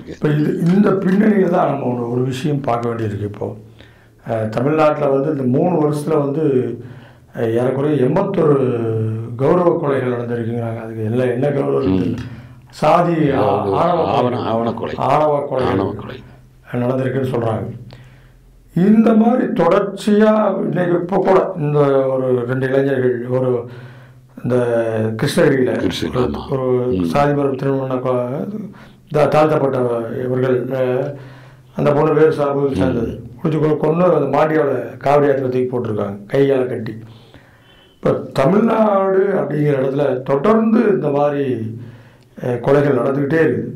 இருக்குது. இப்போ இந்த பின்னணியில் தான் நம்ம ஒரு விஷயம் பார்க்க வேண்டியிருக்கு. இப்போது தமிழ்நாட்டில் வந்து இந்த 3 வருஷத்தில் வந்து ஏறக்குறைய 81 கௌரவ கொலைகள் நடந்திருக்குங்கிறாங்க. அதுக்கு என்ன கௌரவம், சாதி ஆணவ கொலை நடந்திருக்குன்னு சொல்கிறாங்க. இந்த மாதிரி தொடர்ச்சியாக இன்றைக்கி இப்போ கூட இந்த ஒரு 2 இளைஞர்கள் ஒரு இந்த கிருஷ்ணகிரியில் ஒரு சாதிமரம் திருமணம் தாழ்த்தப்பட்ட இவர்கள், அந்த பொண்ணு வேறு சார்பு சேர்ந்தது குடிச்சு கொண்டு அந்த மாண்டியோட காவடி ஆற்றில் தூக்கி போட்டிருக்காங்க கையால் கட்டி. இப்போ தமிழ்நாடு அப்படிங்கிற இடத்துல தொடர்ந்து இந்த மாதிரி கொலைகள் நடந்துக்கிட்டே இருக்குது.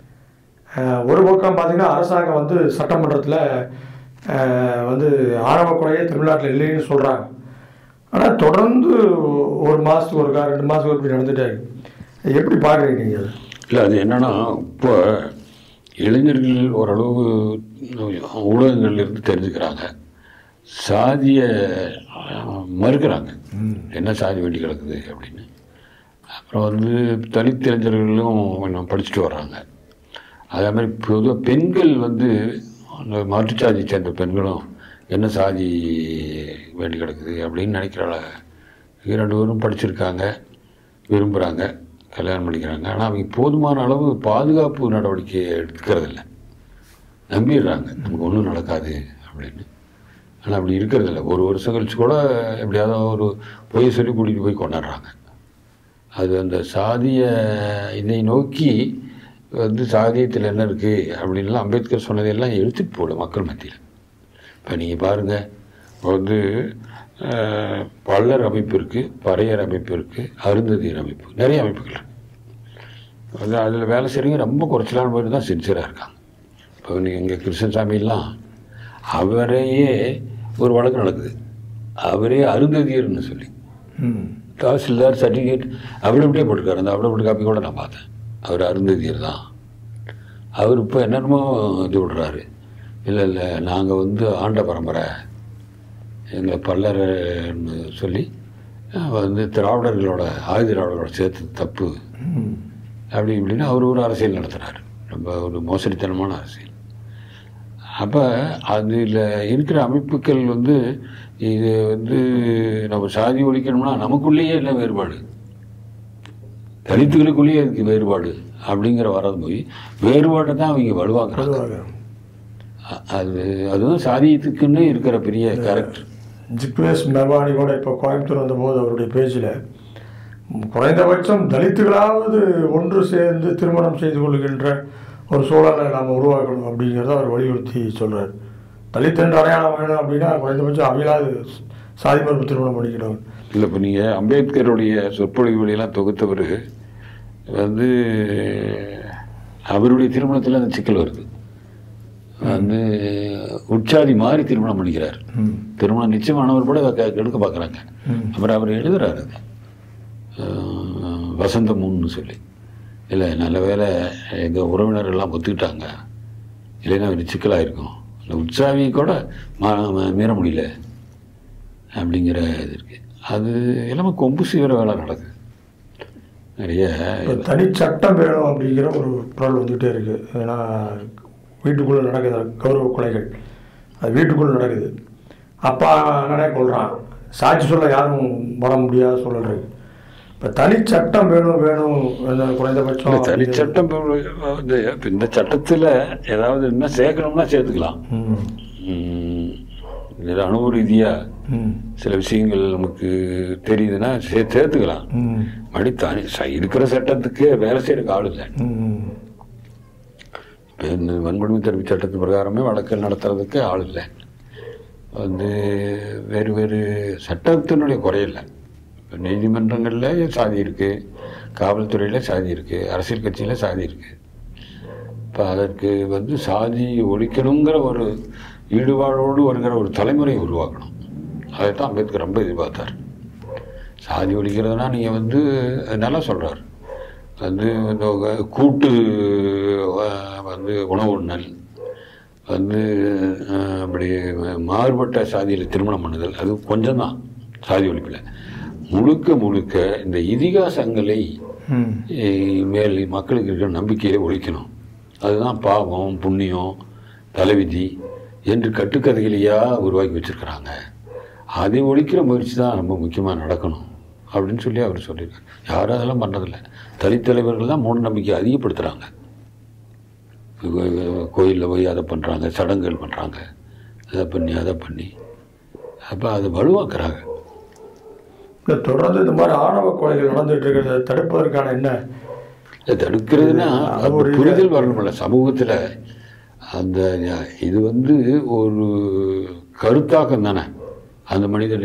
ஒரு பக்கம் பார்த்திங்கன்னா அரசாங்கம் வந்து சட்டமன்றத்தில் வந்து ஆணவ கொலையே தமிழ்நாட்டில் இல்லைன்னு சொல்கிறாங்க. ஆனால் தொடர்ந்து ஒரு மாதத்துக்கு ஒருக்கா 2 மாதத்துக்கு இப்படி நடந்துகிட்டே இருக்குது. எப்படி பார்க்குறீங்க நீங்கள்? இல்லை, அது என்னென்னா இப்போ இளைஞர்கள் ஓரளவு ஊடகங்கள்லேருந்து தெரிஞ்சுக்கிறாங்க, சாதியை மறுக்கிறாங்க, என்ன சாதி வேண்டி கிடக்குது அப்படின்னு. அப்புறம் வந்து தலித் இளைஞர்களும் கொஞ்சம் படிச்சுட்டு வர்றாங்க. அதே மாதிரி பொதுவாக பெண்கள் வந்து அந்த மாற்றுச்சாதியை சேர்ந்த பெண்களும் என்ன சாதி வேண்டி கிடக்குது அப்படின்னு நினைக்கிறாங்க. 2 பேரும் படிச்சிருக்காங்க, விரும்புகிறாங்க, கல்யாணம் பண்ணிக்கிறாங்க. ஆனால் அவங்க போதுமான அளவு பாதுகாப்பு நடவடிக்கை எடுத்துக்கிறதில்ல, நம்பிடுறாங்க நமக்கு ஒன்றும் நடக்காது அப்படின்னு. ஆனால் அப்படி இருக்கிறதில்ல. 1 வருஷம் கழிச்சு கூட எப்படியாவது ஒரு பொய் சொல்லி கூட்டிகிட்டு போய் கொண்டாடுறாங்க. அது அந்த சாதிய இதை நோக்கி வந்து சாதியத்தில் என்ன இருக்குது அப்படின்லாம் அம்பேத்கர் சொன்னதையெல்லாம் எடுத்துகிட்டு போகல மக்கள் மத்தியில். இப்போ நீங்கள் பாருங்கள், இப்போ வந்து பல்லர் அமைப்பு இருக்குது, பறையர் அமைப்பு இருக்குது, அருந்ததியர் அமைப்பு, நிறைய அமைப்புகள் இருக்குது. வந்து அதில் வேலை செய்கிறவங்க ரொம்ப குறைச்சலான பேர் தான் சின்சியராக இருக்காங்க. இப்போ நீங்கள் இங்கே கிருஷ்ணசாமிலாம் அவரையே ஒரு வழக்கு நடக்குது, அவரே அருந்ததியர்னு சொல்லி தாசில்தார் சர்டிஃபிகேட் அவிடவிட்டே போட்டிருக்காரு. அந்த அவிடவிட்டு காப்பி கூட நான் பார்த்தேன். அவர் அருந்ததியர் தான். அவர் இப்போ என்னென்னமோ இது விடுறாரு, இல்லை நாங்கள் வந்து ஆண்ட பரம்பரை, எங்கள் பல்லர்னு சொல்லி வந்து திராவிடர்களோட திராவிடர்களோட சேர்த்து தப்பு அப்படி இப்படின்னு அவர் ஒரு அரசியல் நடத்துகிறாரு, ரொம்ப ஒரு மோசடித்தனமான அரசியல். அப்போ அதில் இருக்கிற அமைப்புகள் வந்து இது வந்து நம்ம சாதி ஒழிக்கணும்னா நமக்குள்ளேயே இல்லை வேறுபாடு, தலித்துகளுக்குள்ளேயே அதுக்கு வேறுபாடு அப்படிங்கிற வரது போய் வேறுபாட்டை தான் அவங்க வலுவாக்குறாங்க. அதுதான் சாதியத்துக்குன்னு இருக்கிற பெரிய கேரக்டர். ஜிக்னேஷ் மெவானி கூட இப்போ கோயம்புத்தூர் வந்தபோது அவருடைய பேஜில் குறைந்தபட்சம் தலித்துகளாவது ஒன்று சேர்ந்து திருமணம் செய்து கொள்கின்ற ஒரு சூழலை நாம் உருவாக்கணும் அப்படிங்கிறத அவர் வலியுறுத்தி சொல்கிறார். தலித் என்ற அடையாளம் வேணும் அப்படின்னா குறைந்தபட்சம் அவையிலாவது சாதி மறுப்பு திருமணம் பண்ணிக்கணும். இல்லை, இப்போ நீங்கள் அம்பேத்கருடைய சொற்பொழிவுகளெல்லாம் தொகுத்தவர் வந்து அவருடைய திருமணத்தில் அந்த சிக்கல் வருது. வந்து உற்சாதி மாதிரி திருமணம் பண்ணிக்கிறார். திருமணம் நிச்சயமானவர் கூட கெடுக்க பார்க்குறாங்க. அப்புறம் அவர் எழுதுறாரு வசந்தமுன்னு சொல்லி, இல்லை நல்ல வேலை எங்கள் உறவினர்கள்லாம் ஒத்துக்கிட்டாங்க, இல்லைன்னா ஒரு சிக்கலாக இருக்கும், அந்த உற்சாவியை கூட மீற முடியல அப்படிங்கிற இது இருக்குது. அது எல்லாமே கொம்பு சீவிர வேலை நடக்குது நிறைய. தனி சட்டம் வேணும் அப்படிங்கிற ஒரு குரல் வந்துகிட்டே இருக்குது. ஏன்னா வீட்டுக்குள்ளே நடக்குது கௌரவ கொலைகள், அது வீட்டுக்குள்ளே நடக்குது. அப்பா அண்ணனே கொள்கிறான், சாட்சி சொல்ல யாரும் வர முடியாத சூழல் இருக்குது. இப்போ தனி சட்டம் வேணும் குறைந்தபட்சம் தனி சட்டம் வந்து இந்த சட்டத்தில் ஏதாவது என்ன சேர்க்கணும்னா சேர்த்துக்கலாம். இதில் அனுபவ ரீதியாக சில விஷயங்கள் நமக்கு தெரியுதுன்னா சேர்த்துக்கலாம். மறுபடி தனி இருக்கிற சட்டத்துக்கு வேலை செய்யறதுக்கு ஆள் இல்லை. இப்போ இந்த வன்கொடுமை தடுப்பு சட்டத்து பிரகாரமே வழக்கல் நடத்துறதுக்கு ஆள் இல்லை. வந்து வேறு வேறு சட்டத்தினுடைய குறையில்லை. இப்போ நீதிமன்றங்களில் சாதி இருக்குது, காவல்துறையில் சாதி இருக்குது, அரசியல் கட்சியில் சாதி இருக்குது. இப்போ அதற்கு வந்து சாதி ஒழிக்கணுங்கிற ஒரு ஈடுபாடோடு வருகிற ஒரு தலைமுறையை உருவாக்கணும். அதைத்தான் அம்பேத்கர் ரொம்ப எதிர்பார்த்தார். சாதி ஒழிக்கிறதுனா நீங்கள் வந்து நல்லா சொல்கிறார், வந்து இந்த கூட்டு வந்து உணவு உண்ணல், வந்து அப்படி மாறுபட்ட சாதியில் திருமணம் பண்ணுதல், அது கொஞ்சம்தான் சாதி ஒழிப்பில். முழுக்க முழுக்க இந்த இதிகாசங்களை மேல் மக்களுக்கு இருக்கிற நம்பிக்கையை ஒழிக்கணும். அதுதான் பாவம் புண்ணியம் தலைவிதி என்று கட்டுக்கதைகளையாக உருவாக்கி வச்சுருக்கிறாங்க. அதை ஒழிக்கிற முயற்சி தான் ரொம்ப முக்கியமாக நடக்கணும் அப்படின்னு சொல்லி அவர் சொல்லியிருக்கார். யாரும் அதெல்லாம் பண்ணுறதில்ல. தலித்தலைவர்கள் தான் மூட நம்பிக்கை அதிகப்படுத்துகிறாங்க. கோயிலில் போய் அதை பண்ணுறாங்க, சடங்குகள் பண்ணுறாங்க, அதை பண்ணி அப்போ அதை வலுவாக்குறாங்க. தொடர்ந்து இந்த மாதிரி ஆணவ கொலைகள் நடந்துகிட்டு இருக்கிறத தடுப்பதற்கான என்ன தடுக்கிறதுனா ஒரு புரிதல் வரணும்ல சமூகத்தில். அந்த இது ஒரு கருத்தாக்கம் தானே. அந்த மனிதர்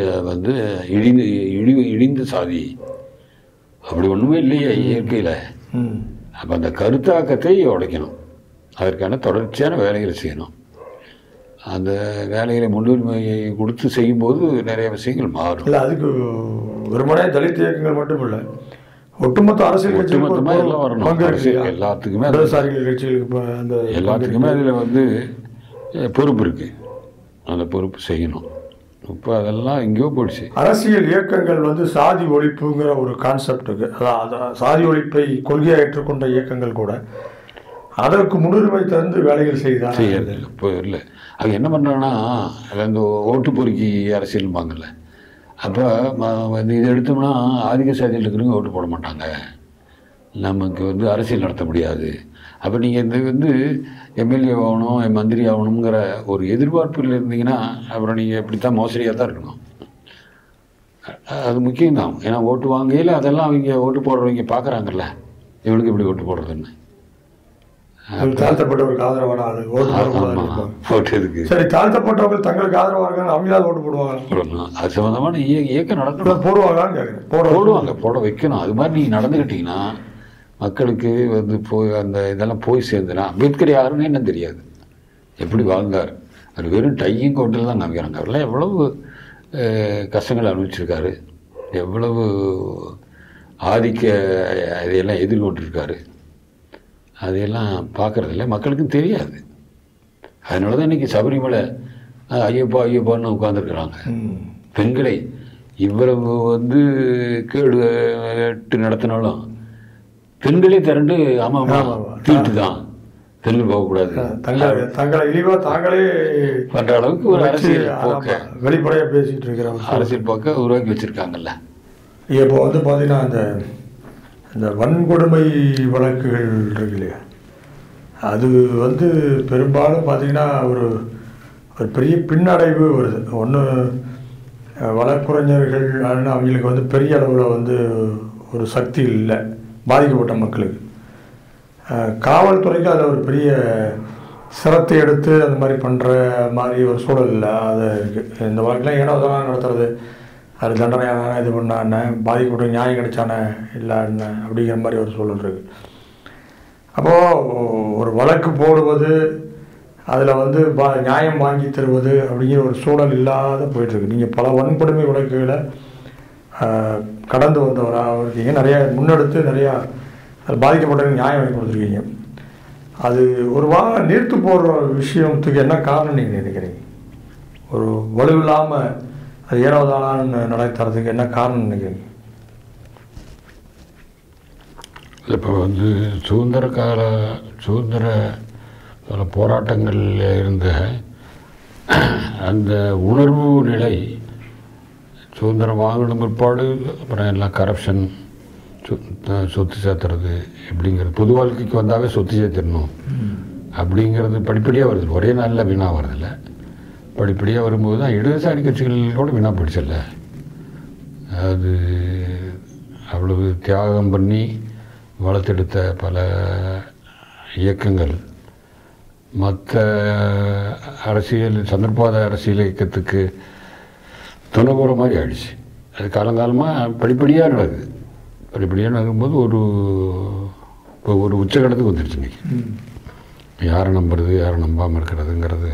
இழிந்த சாதி அப்படி ஒன்றுமே இல்லையா இயற்கையில். அப்போ அந்த கருத்தாக்கத்தை உடைக்கணும். அதற்கான தொடர்ச்சியான வேலைகளை செய்யணும். அந்த வேலைகளை முன்னுரிமையை கொடுத்து செய்யும்போது நிறைய விஷயங்கள் மாறும். இல்லை, அதுக்கு வெறுமனே தலித் இயக்கங்கள் மட்டும் இல்லை, ஒட்டுமொத்த அரசியல் ஒட்டுமொத்தமாக எல்லாம் வரணும். அரசியல் எல்லாத்துக்குமே கட்சிகளுக்கு அந்த எல்லாத்துக்குமே அதில் பொறுப்பு இருக்குது. அந்த பொறுப்பு செய்யணும். இப்போ அதெல்லாம் எங்கேயோ போயிடுச்சு. அரசியல் இயக்கங்கள் சாதி ஒழிப்புங்கிற ஒரு கான்செப்டுக்கு, அதான் சாதி ஒழிப்பை கொள்கையாக ஏற்றுக்கொண்ட இயக்கங்கள் கூட அதற்கு முன்னுரிமை தந்து வேலைகள் செய்யறது இப்போ இல்லை. அது என்ன பண்ணுறாங்கன்னா அந்த ஓட்டு பொறுக்கி அரசியல்பாங்கல்ல. அப்போ இது எடுத்தோம்னா ஆதிக்க சாதியில் இருக்கிறவங்க ஓட்டு போட மாட்டாங்க, நமக்கு அரசியல் நடத்த முடியாது. அப்போ நீங்கள் இந்த எம்எல்ஏ ஆகணும் மந்திரி ஆகணுங்கிற ஒரு எதிர்பார்ப்பில் இருந்தீங்கன்னா அப்புறம் நீங்கள் இப்படித்தான் மோசடியாக தான் இருக்கணும். அது முக்கியம்தான். ஏன்னா ஓட்டு வாங்கையில் அதெல்லாம் அவங்க ஓட்டு போடுறவங்க பார்க்குறாங்கல்ல, இவனுக்கு இப்படி ஓட்டு போடுறதுன்னு. தாழ்த்தப்பட்டவருக்கு ஆதரவான ஆளு ஓட்டுறதுக்கு சரி, தாழ்த்தப்பட்டவர்கள் தங்களுக்கு ஆதரவாக அவங்களாவது ஓட்டு போடுவாங்க. அது சம்மந்தமான இயக்கம் நடக்கணும். போடுவாங்களான்னு போடுவாங்க, போட வைக்கணும். அது மாதிரி நீங்கள் நடந்துக்கிட்டீங்கன்னா மக்களுக்கு போய் அந்த இதெல்லாம் போய் சேர்ந்துனா. அம்பேத்கர் யாருன்னு என்ன தெரியாது, எப்படி வாழ்ந்தார். அவர் வெறும் டையும் கோட்டில் தான் காமிக்கிறாங்க. அவரெல்லாம் எவ்வளவு கஷ்டங்கள் அனுபவிச்சிருக்காரு, எவ்வளவு ஆதிக்க இதையெல்லாம் எதிர்கொண்டிருக்காரு. அதையெல்லாம் பார்க்குறதில்ல, மக்களுக்கும் தெரியாது. அதனால தான் இன்றைக்கி சபரிமலை ஐயப்பான்னு உட்காந்துருக்குறாங்க. பெண்களை இவ்வளவு கேடு நடத்தினாலும் பெண்களே திரண்டு தீட்டு தான், பெண்கள் போகக்கூடாது, தங்களை இழிவாக தாங்களே பண்ணுற அளவுக்கு ஒரு அரசியல் போக்க வெளிப்படையாக பேசிகிட்டு இருக்கிற அரசியல் போக்க உருவாக்கி வச்சுருக்காங்கல்ல. இப்போ பார்த்தீங்கன்னா இந்த வன்கொடுமை வழக்குகள் இருக்கு இல்லையா, அது பெரும்பாலும் பார்த்திங்கன்னா ஒரு பெரிய பின்னடைவு வருது. ஒன்று வழக்குரைஞர்கள் அவங்களுக்கு பெரிய அளவில் ஒரு சக்தி இல்லை பாதிக்கப்பட்ட மக்களுக்கு. காவல்துறைக்கு அதில் ஒரு பெரிய சிரத்தை எடுத்து அந்த மாதிரி பண்ணுற மாதிரி ஒரு சூழல் இல்லை. அது இருக்குது. இந்த வழக்கெலாம் ஏனோ அதெல்லாம் நடத்துறது, அது தண்டனையான இது பண்ணானே, பாதிக்கப்பட்ட நியாயம் கிடைச்சானே இல்லை என்ன அப்படிங்கிற மாதிரி ஒரு சூழல் இருக்குது. அப்போது ஒரு வழக்கு போடுவது, அதில் நியாயம் வாங்கி தருவது அப்படிங்கிற ஒரு சூழல் இல்லாத போயிட்டுருக்கு. நீங்கள் பல வன்கொடுமை வழக்குகளை கடந்து வந்தவராக இருக்கீங்க, நிறையா முன்னெடுத்து நிறையா அது பாதிக்கப்பட்டவங்க நியாயம் வாங்கி கொடுத்துருக்கீங்க. அது ஒரு நீர்த்து போடுற விஷயத்துக்கு என்ன காரணம் நீங்கள் நினைக்கிறீங்க? ஒரு வலுவில்லாமல் அது ஏனோதானான்னு நடத்துறதுக்கு என்ன காரணம் நினைக்கிறீங்க? இப்போ சுதந்திர கால போராட்டங்களில் இருந்த அந்த உணர்வு நிலை, சுதந்திரம் வாங்கின பிற்பாடு அப்புறம் எல்லாம் கரப்ஷன், சொத்து சேர்த்துறது இப்படிங்கிறது, பொது வாழ்க்கைக்கு வந்தாவே சொத்து சேர்த்துடணும் அப்படிங்கிறது படிப்படியாக வருது. ஒரே நாளில் வீணாக வருதில்ல, படிப்படியாக வரும்போது தான் இடதுசாரி கட்சிகளோட வீணாக போயிடுச்சில்ல. அது அவ்வளவு தியாகம் பண்ணி வளர்த்தெடுத்த பல இயக்கங்கள் மற்ற அரசியல் சந்தர்ப்பாத அரசியல் இயக்கத்துக்கு துணை போகிற மாதிரி ஆயிடுச்சு. அது காலங்காலமாக படிப்படியாக நடக்குது. படிப்படியாக நடக்கும்போது ஒரு உச்சகட்டத்துக்கு வந்துடுச்சு. இன்றைக்கி யாரை நம்புறது யாரை நம்பாமல் இருக்கிறதுங்கிறது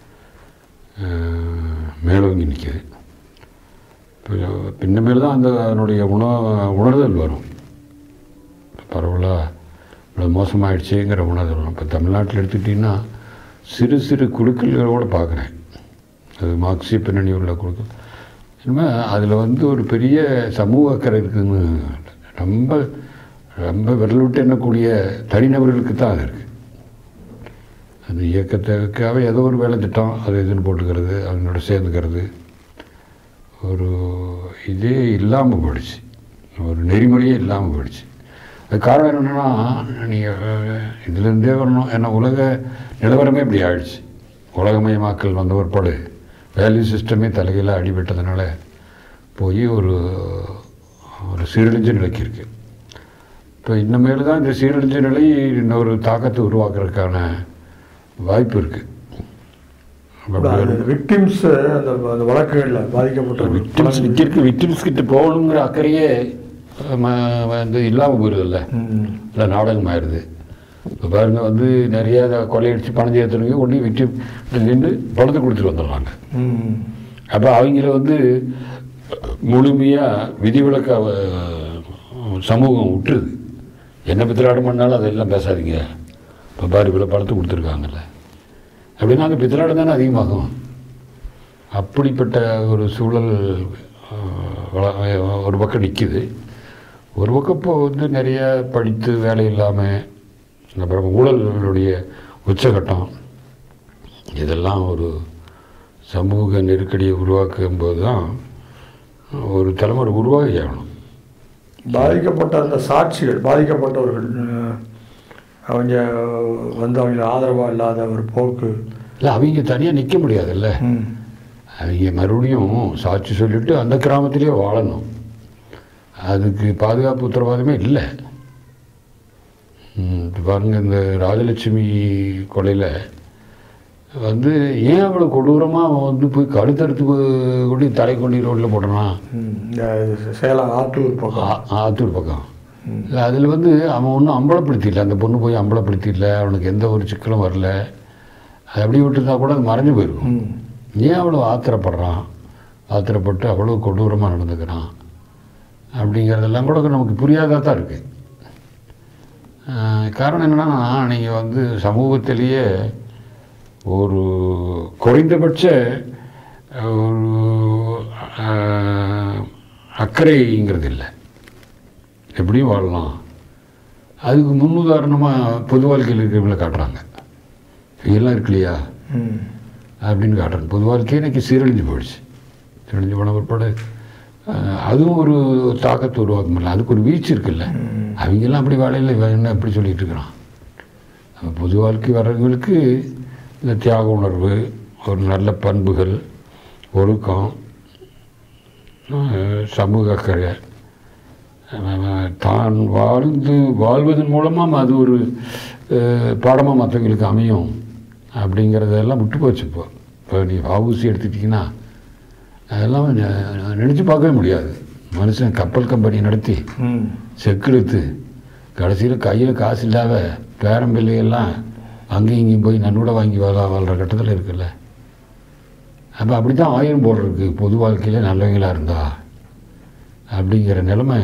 மேலோங்கி நிற்கிது. பின்னமேல் தான் அதனுடைய உணர்தல் வரும். பரவலாக இவ்வளோ மோசமாகிடுச்சுங்கிற உணர்தல் வரும். இப்போ தமிழ்நாட்டில் எடுத்துக்கிட்டிங்கன்னா சிறு சிறு குழுக்களோடு பார்க்குறேன். அது மார்க்சிய பின்னணி உள்ள குழுக்கள். இனிமேல் அதில் ஒரு பெரிய சமூக அக்கறை இருக்குதுன்னு ரொம்ப ரொம்ப விரல் விட்டு எண்ணக்கூடிய தனிநபர்களுக்கு தான் அது இருக்குது. அந்த இயக்கத்துக்காக ஏதோ ஒரு வேலை திட்டம் அது இதுன்னு போட்டுக்கிறது, அவங்களோட சேர்ந்துக்கிறது, ஒரு இதே இல்லாமல் போயிடுச்சு, ஒரு நெறிமுறையே இல்லாமல் போயிடுச்சு. அது காரணம் என்னென்னா, நீங்கள் இதுலேருந்தே வரணும். ஏன்னா உலக நிலவரமே இப்படி ஆயிடுச்சு. உலகமயமாக்கல் வந்த பிற்பாடு வேல்யூ சிஸ்டமே தலைகீழ அடிபட்டதுனால போய் ஒரு சீரழிஞ்ச நிலைக்கு இருக்குது. இப்போ இன்னமேல் தான் இந்த சீரழிஞ்ச நிலை இன்னொரு தாக்கத்தை உருவாக்குறதுக்கான வாய்ப்பு இருக்குது. விக்டிம்ஸ் அந்த வழக்குகளில் பாதிக்கப்பட்ட விக்டிம்ஸ் கிட்ட போகணுங்கிற அக்கறையே வந்து இல்லாமல் போயிடுதில்ல, இல்லை நாடகம் ஆயிடுது. இப்போ பாருங்க, வந்து நிறைய கொள்ளையடிச்சு பணம் சேர்த்துறவங்க கொண்டு விக்டிம் நின்று பணத்தை கொடுத்துட்டு வந்துடுறாங்க. அப்போ அவங்கள வந்து முழுமையாக விதிவிலக்க சமூகம் விட்டுருது. என்ன பித்திராட்டம் பண்ணாலும் அதெல்லாம் பேசாதீங்க, இப்போ பாரு இவ்வளோ பணத்தை கொடுத்துருக்காங்கல்ல அப்படின்னா அந்த பித்திராட்டம் தானே அதிகமாகும். அப்படிப்பட்ட ஒரு சூழல் ஒரு பக்கம் நிற்கிது. ஒரு பக்கம் இப்போ வந்து நிறைய படித்து வேலை இல்லாமல், அப்புறம் ஊழல்களுடைய உச்சகட்டம், இதெல்லாம் ஒரு சமூக நெருக்கடியை உருவாக்கும் போது தான் ஒரு தலைமுறை உருவாகி ஆகணும். பாதிக்கப்பட்ட அந்த சாட்சிகள், பாதிக்கப்பட்டவர்கள் அவங்க வந்து அவங்களுக்கு ஆதரவாக இல்லாத ஒரு போக்கு இல்லை, அவங்க தனியாக நிற்க முடியாதுல்ல. அவங்க மறுபடியும் சாட்சி சொல்லிவிட்டு அந்த கிராமத்திலே வாழணும். அதுக்கு பாதுகாப்பு உத்தரவாதமே இல்லை. பாருங்கள், இந்த ராஜலட்சுமி கொலையில் வந்து ஏன் அவ்வளோ கொடூரமாக வந்து போய் கழுத்தறுத்து கொண்டு தலை கொண்டு ரோட்டில் போடுறான். சேலம் ஆத்தூர் பக்கம் இல்லை, அதில் வந்து அவன் ஒன்றும் அம்பலப்படுத்திடல, அந்த பொண்ணு போய் அம்பலப்படுத்திடல, அவனுக்கு எந்த ஒரு சிக்கலும் வரல. அது அப்படி விட்டுருந்தா கூட அது மறைஞ்சு போயிருக்கும். ஏன் அவ்வளோ ஆத்திரப்பட்டு அவ்வளோ கொடூரமாக நடந்துக்கிறான் அப்படிங்கிறதெல்லாம் கூட நமக்கு புரியாதா தான் இருக்குது. காரணம் என்னென்னா, நீங்கள் வந்து சமூகத்திலேயே ஒரு குறைந்தபட்ச ஒரு அக்கறைங்கிறது இல்லை. எப்படியும் வாழலாம், அதுக்கு முன்னுதாரணமாக பொது வாழ்க்கையில் இருக்கிறவங்கள காட்டுறாங்க. இதெல்லாம் இருக்கு இல்லையா அப்படின்னு காட்டுறாங்க. பொது வாழ்க்கையை இன்றைக்கி சீரழிஞ்சு போயிடுச்சு. சீரழிஞ்சு போன பிற்பாடு அதுவும் ஒரு தாக்கத்தை உருவாக்க முடியல. அதுக்கு ஒரு வீச்சு இருக்குல்ல. அவங்கெல்லாம் அப்படி வாழையில் என்ன எப்படி சொல்லிகிட்டு இருக்கிறான். பொது வாழ்க்கை வர்றவங்களுக்கு இந்த தியாக உணர்வு, ஒரு நல்ல பண்புகள், ஒழுக்கம், சமூக அக்கறை, தான் வாழ்வதன் மூலமாக அது ஒரு பாடமாக மற்றவங்களுக்கு அமையும் அப்படிங்கிறதெல்லாம் விட்டு போச்சு. இப்போ நீ வஉசி எடுத்துட்டிங்கன்னா அதெல்லாம் நினச்சி பார்க்கவே முடியாது. மனுஷன் கப்பல் கம்பெனி நடத்தி செக்கெடுத்து கடைசியில் கையில் காசு இல்லாத பேரம்பிள்ளையெல்லாம் அங்கேயும் இங்கேயும் போய் நன்னூட வாங்கி வாழ்கிற கட்டத்தில் இருக்குல்ல. அப்போ அப்படி தான் ஆயிரம் போடுறதுக்கு பொது வாழ்க்கையில் நல்லவங்களாக இருந்தா அப்படிங்கிற நிலைமை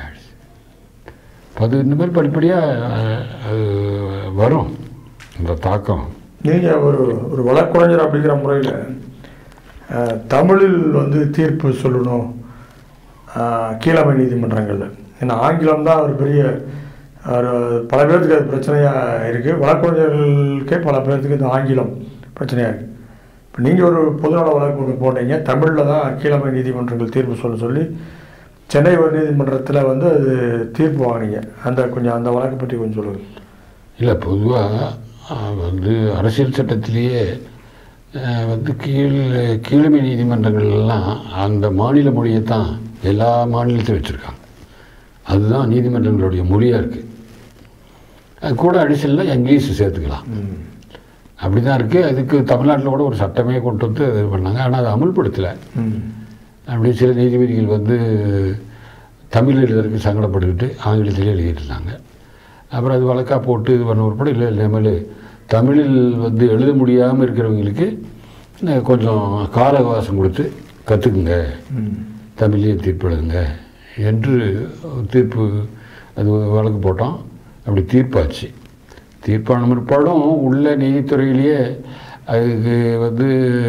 அது இனிமேல் படிப்படியாக வரும் இந்த தாக்கம். நீங்கள் ஒரு வழக்கறிஞர் அப்படிங்கிற முறையில் தமிழில் வந்து தீர்ப்பு சொல்லணும் கீழமை நீதிமன்றங்களில். ஏன்னா ஆங்கிலம் தான் ஒரு பெரிய பல பேர்த்துக்கு அது பிரச்சனையாக இருக்குது. வழக்கறிஞர்களுக்கே பல பேர்த்துக்கு இந்த ஆங்கிலம் பிரச்சனையாக இருக்குது. இப்போ நீங்கள் ஒரு பொதுநல வழக்கு ஒன்று போட்டீங்க, தமிழில் தான் கீழமை நீதிமன்றங்கள் தீர்ப்பு சொல்லி சென்னை உயர்நீதிமன்றத்தில் வந்து அது தீர்ப்பு வாங்கினீங்க. அந்த வழக்கை பற்றி கொஞ்சம் சொல்லுங்கள். இல்லை, பொதுவாக வந்து அரசியல் சட்டத்திலேயே வந்து கீழமை நீதிமன்றங்கள்லாம் அந்த மாநில மொழியை தான் எல்லா மாநிலத்தையும் வச்சுருக்காங்க. அதுதான் நீதிமன்றங்களுடைய மொழியாக இருக்குது. அது கூட அடிஷனலாக இங்கிலீஷ் சேர்த்துக்கலாம், அப்படி தான் இருக்குது. அதுக்கு தமிழ்நாட்டில் கூட ஒரு சட்டமே கொண்டு வந்து இது பண்ணாங்க. ஆனால் அதை அமுல்படுத்தலை. அப்படி சில நீதிபதிகள் வந்து தமிழ் எழுதுறதுக்கு சங்கடப்பட்டுக்கிட்டு ஆங்கிலத்திலே எழுதிட்டு இருந்தாங்க. அப்புறம் அது வழக்காக போட்டு இது பண்ண ஒரு இல்லை இனிமேல் தமிழில் வந்து எழுத முடியாமல் இருக்கிறவங்களுக்கு கொஞ்சம் கால அவகாசம் கொடுத்து கற்றுக்குங்க, தமிழ்லேயே தீர்ப்பு எழுதுங்க என்று தீர்ப்பு அது வழக்கு போட்டோம். அப்படி தீர்ப்பாச்சு. தீர்ப்பான முற்பாடும் உள்ள நீதித்துறையிலேயே அதுக்கு வந்து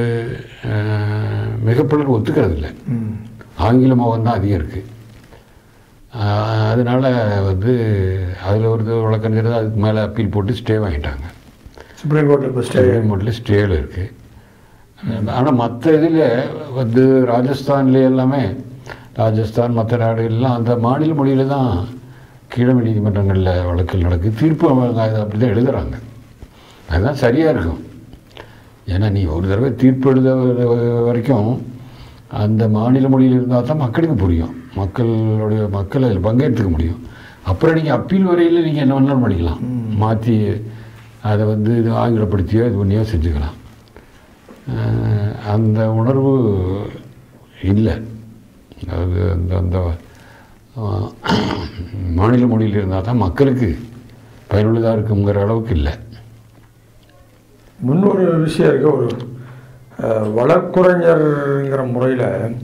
மிக பலர் ஒத்துக்கிறது இல்லை. ஆங்கில மோகம் தான் அதிகம் இருக்குது. அதனால் வந்து அதில் ஒரு வழக்கறிஞர் அதுக்கு மேலே அப்பீல் போட்டு ஸ்டே வாங்கிட்டாங்க. சுப்ரீம் கோர்ட்டில் இப்போ சுப்ரீம் கோர்ட்டில் ஸ்டேயில் இருக்குது. ஆனால் மற்ற இதில் வந்து ராஜஸ்தான்ல எல்லாமே, ராஜஸ்தான் மற்ற நாடுகள்லாம் அந்த மாநில மொழியில் தான் கீழமை நீதிமன்றங்களில் வழக்குகள் நடக்குது. தீர்ப்பு அவங்க அப்படி தான் எழுதுகிறாங்க. அதுதான் சரியாக இருக்கும். ஏன்னா நீ ஒரு தடவை தீர்ப்பு எழுத வரைக்கும் அந்த மாநில மொழியில் இருந்தால் தான் மக்களுக்கு புரியும், மக்கள் அதில் பங்கேற்றுக்க முடியும். அப்புறம் நீங்கள் அப்பீல் வரையில் நீங்கள் என்ன வேணாலும் பண்ணிக்கலாம், மாற்றி அதை வந்து இது ஆங்கிலப்படுத்தியோ இது பண்ணியோ செஞ்சுக்கலாம். அந்த உணர்வு இல்லை. அது அந்த அந்த மாநில மொழியில் இருந்தால் தான் மக்களுக்கு பயனுள்ளதாக இருக்குங்கிற அளவுக்கு இல்லை. முன்னொரு விஷயம் இருக்குது. ஒரு வழக்குரைஞர்ங்கிற முறையில்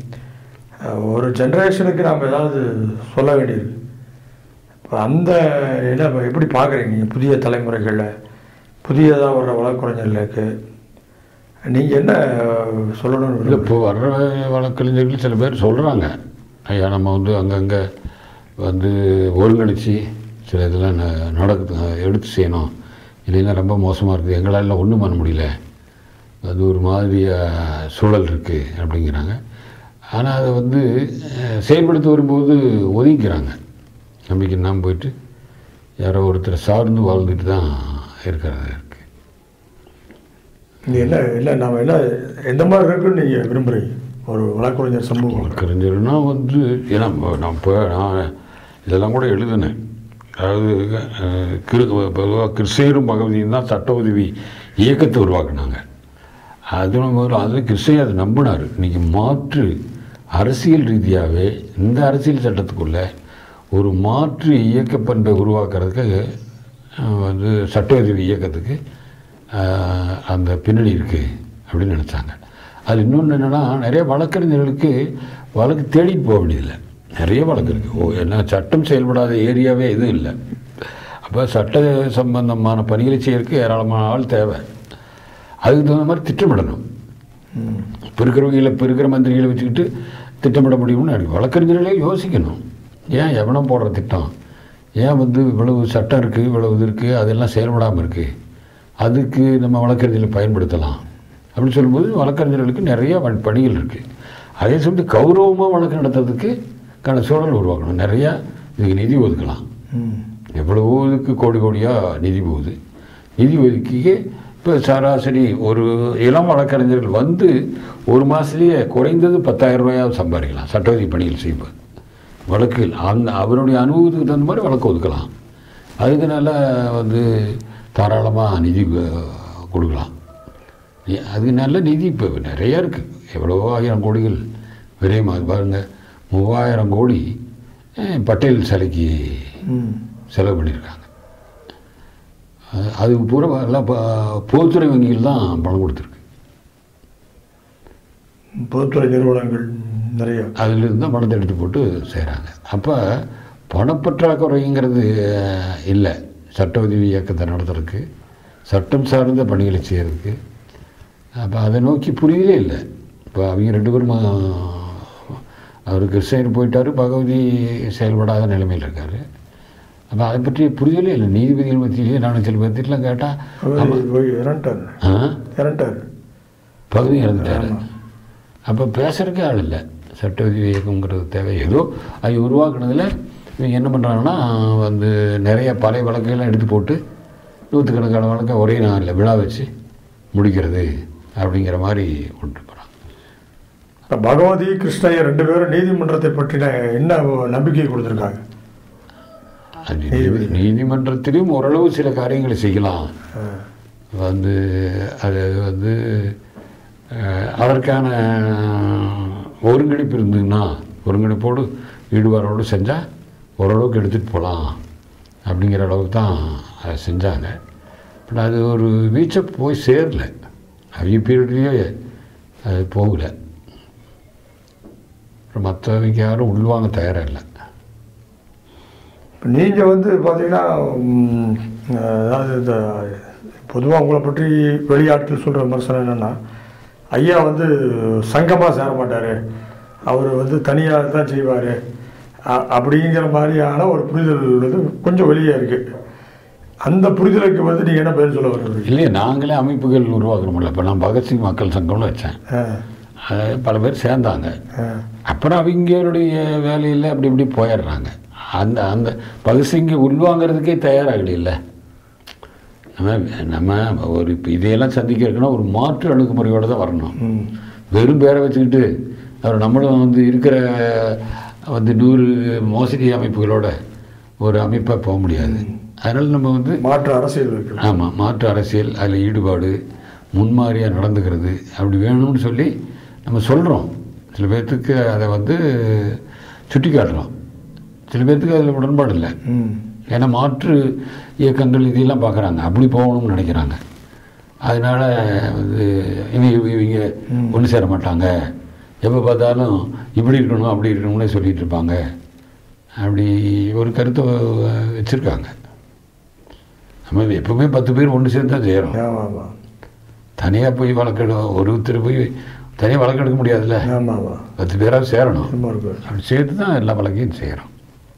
ஒரு ஜென்ரேஷனுக்கு நாம் ஏதாவது சொல்ல வேண்டியிருக்கு. இப்போ அந்த என்ன எப்படி பார்க்குறீங்க நீங்கள் புதிய தலைமுறைகளில் புதியதாக வர்ற வழக்குரைஞர்களுக்கு நீங்கள் என்ன சொல்லணும்னு? இல்லை, இப்போ வர்ற வழக்கறிஞர்கள் சில பேர் சொல்கிறாங்க, ஐயா நம்ம வந்து அங்கங்கே வந்து ஒருங்கிணைச்சி சில இதெல்லாம் நடக்குது எடுத்து செய்யணும், இல்லைன்னா ரொம்ப மோசமாக இருக்குது, எங்களால் ஒன்றும் பண்ண முடியல, அது ஒரு மாதிரியாக சூழல் இருக்குது அப்படிங்கிறாங்க. ஆனால் அதை வந்து செயல்படுத்த வரும்போது ஒதுக்கிறாங்க. நம்பிக்கை நாம் போயிட்டு யாரோ ஒருத்தரை சார்ந்து வாழ்ந்துட்டு தான் இருக்கிறது இருக்குது. நீங்கள் என்ன இல்லை நாம் என்ன எந்த மாதிரி இருக்குன்னு நீங்கள் விரும்புகிறீங்க ஒரு வழக்கறிஞர் சமூகம்? வழக்கறிஞர்னால் வந்து ஏன்னா நான் இதெல்லாம் கூட எழுதினேன். அதாவது பொதுவாக கிருஷ்ணரும் பகவதியும் தான் சட்ட உதவி இயக்கத்தை உருவாக்குனாங்க. அதில் கிருஷ்ணர் அதை நம்பினார். இன்றைக்கி மாற்று அரசியல் ரீதியாகவே இந்த அரசியல் சட்டத்துக்குள்ளே ஒரு மாற்று இயக்க பண்பை உருவாக்குறதுக்கு வந்து சட்ட உதவி இயக்கத்துக்கு அந்த பின்னணி இருக்குது அப்படின்னு நினச்சாங்க. அது இன்னொன்று என்னென்னா, நிறைய வழக்கறிஞர்களுக்கு வழக்கு தேடிட்டு போக வேண்டியதில்லை. நிறைய வழக்கு இருக்குது. ஏன்னா சட்டம் செயல்படாத ஏரியாவே எதுவும் இல்லை. அப்போ சட்ட சம்பந்தமான பணிகளை செய்யறதுக்கு ஏராளமான ஆள் தேவை. அதுக்கு தகுந்த மாதிரி திட்டமிடணும். இப்போ இருக்கிறவங்களை இப்போ இருக்கிற மந்திரிகளை வச்சுக்கிட்டு திட்டமிட முடியும்னு எனக்கு வழக்கறிஞர்களே யோசிக்கணும். ஏன் எவனம் போடுற திட்டம், ஏன் வந்து இவ்வளவு சட்டம் இருக்குது, இவ்வளவு இது இருக்குது, அதெல்லாம் செயல்படாமல் இருக்குது, அதுக்கு நம்ம வழக்கறிஞர்களை பயன்படுத்தலாம் அப்படின்னு சொல்லும்போது வழக்கறிஞர்களுக்கு நிறைய பணிகள் இருக்குது. அதே சமயத்து கௌரவமாக வழக்கு நடத்துறதுக்கு சூழல் உருவாக்கணும். நிறையா இதுக்கு நிதி ஒதுக்கலாம். எவ்வளவோ இதுக்கு கோடி கோடியாக நிதி போகுது. நிதி ஒதுக்கி இப்போ சராசரி ஒரு இளம் வழக்கறிஞர்கள் வந்து ஒரு மாதத்துலேயே குறைந்தது 10,000 ரூபாயாவது சம்பாதிக்கலாம் சட்டவிதி பணிகள் செய்யும்போது. வழக்கில் அவருடைய அனுபவத்துக்கு தகுந்த மாதிரி வழக்கு ஒதுக்கலாம். அதுக்கு நல்லா வந்து தாராளமாக நிதி கொடுக்கலாம். அதுக்கு நல்ல நிதி இப்போ நிறையா இருக்குது. எவ்வளவோ 1000 கோடிகள் விரைமாக பாருங்கள். 3000 கோடி பட்டேல் சிலைக்கு செலவு பண்ணியிருக்காங்க. அதுக்கு பூரா எல்லாம் பொதுத்துறை வங்கிகள் தான் பணம் கொடுத்துருக்கு. பொதுத்துறை நிறுவனங்கள் நிறைய அதிலிருந்து தான் பணத்தை எடுத்து போட்டு செய்கிறாங்க. அப்போ பணப்பற்றாக்குறைங்கிறது இல்லை சட்ட உதவி இயக்கத்தை நடத்துறதுக்கு, சட்டம் சார்ந்த பணிகளை செய்கிறதுக்கு. அப்போ அதை நோக்கி புரியலே இல்லை. இப்போ அவங்க 2 பேரும் அவர் கிருஷ்ணர் போயிட்டார், பகவதி செயல்படாத நிலைமையில் இருக்கார். அப்போ அதை பற்றி புரியலே இல்லை. நீதிபதிகள் பற்றியே நான் சில பற்றிலாம் கேட்டால் பகுதி இறந்துட்டார். அப்போ பேசுகிறதுக்கே ஆள் இல்லை. சட்ட உதவி இயக்கங்கிறது தேவை. ஏதோ அது உருவாக்குனதில் இவங்க என்ன பண்ணுறாங்கன்னா வந்து நிறைய பழைய வழக்குகள்லாம் எடுத்து போட்டு 100கணக்கான வழக்கை ஒரே நாளில் விழா வச்சு முடிக்கிறது அப்படிங்கிற மாதிரி கொண்டு போகிறாங்க. இப்போ பகவதி கிருஷ்ணய்யர் 2 பேரும் நீதிமன்றத்தை பற்றின என்ன நம்பிக்கை கொடுத்துருக்காங்க? நீதிமன்றத்திலும் ஓரளவு சில காரியங்களை செய்யலாம். வந்து அது வந்து அதற்கான ஒருங்கிணைப்பு இருந்ததுன்னா, ஒருங்கிணைப்போடு ஈடுபாடோடு செஞ்சால் ஓரளவுக்கு எடுத்துகிட்டு போகலாம் அப்படிங்கிற அளவுக்கு தான் அதை செஞ்சாங்க. பட் அது ஒரு வீச்சை போய் சேரலை. அவங்க பீரியட்லேயே அது போகலை. மற்றவங்க யாரும் உள்வாங்க தயாராக இல்லை. நீங்கள் வந்து பார்த்தீங்கன்னா அதாவது இந்த பொதுவாக உங்களை பற்றி வெளியாட்கள் சொல்கிற விமர்சனம் என்னென்னா, ஐயா வந்து சங்கமாக சேர மாட்டார், அவர் வந்து தனியாக தான் செய்வார் அப்படிங்கிற மாதிரியான ஒரு புரிதல் உள்ளது கொஞ்சம் வெளியே இருக்குது. அந்த புரிதலுக்கு வந்து நீங்கள் என்ன பதில் சொல்ல வருவீங்க? இல்லையே, நாங்களே அமைப்புகள் உருவாக்குறோம்ல. இப்போ நான் பகத்சிங் மக்கள் சங்கம்னு வச்சேன், பல பேர் சேர்ந்தாங்க. அப்புறம் அவங்களுடைய வேலையில் அப்படி இப்படி போயிடுறாங்க. அந்த அந்த பகத்சிங்கை உள்வாங்கிறதுக்கே தயாராகல. நம்ம ஒரு இப்போ இதையெல்லாம் சந்திக்கிறதுக்குன்னா ஒரு மாற்று அணுகுமுறையோடு தான் வரணும். வெறும் பேரை வச்சுக்கிட்டு அவர் நம்மளும் வந்து இருக்கிற வந்து 100 மோசடி அமைப்புகளோட ஒரு அமைப்பாக போக முடியாது. அதனால் நம்ம வந்து மாற்று அரசியல் இருக்குது. ஆமாம், மாற்று அரசியல், அதில் ஈடுபாடு, முன்மாதிரியாக நடந்துக்கிறது அப்படி வேணும்னு சொல்லி நம்ம சொல்கிறோம். சில பேர்த்துக்கு அதை வந்து சுட்டி காட்டுறோம், சில பேர்த்துக்கு அதில் உடன்பாடு இல்லை. ஏன்னா மாற்று இயக்கங்கள் இதெல்லாம் பார்க்குறாங்க, அப்படி போகணும்னு நினைக்கிறாங்க. அதனால் வந்து இவங்க ஒன்று சேர மாட்டாங்க, எப்போ பார்த்தாலும் இப்படி இருக்கணும் அப்படி இருக்கணும்னு சொல்லிகிட்டு இருப்பாங்க, அப்படி ஒரு கருத்தை வச்சுருக்காங்க. நம்ம எப்பவுமே 10 பேர் ஒன்று சேர்ந்து தான் செய்கிறோம். தனியாக போய் வழக்கெடுக்கும், ஒருத்தர் போய் தனியாக வழக்கெடுக்க முடியாதுல்ல. 10 பேராக சேரணும், அப்படி சேர்த்து தான் எல்லா வழக்கையும் செய்கிறோம்.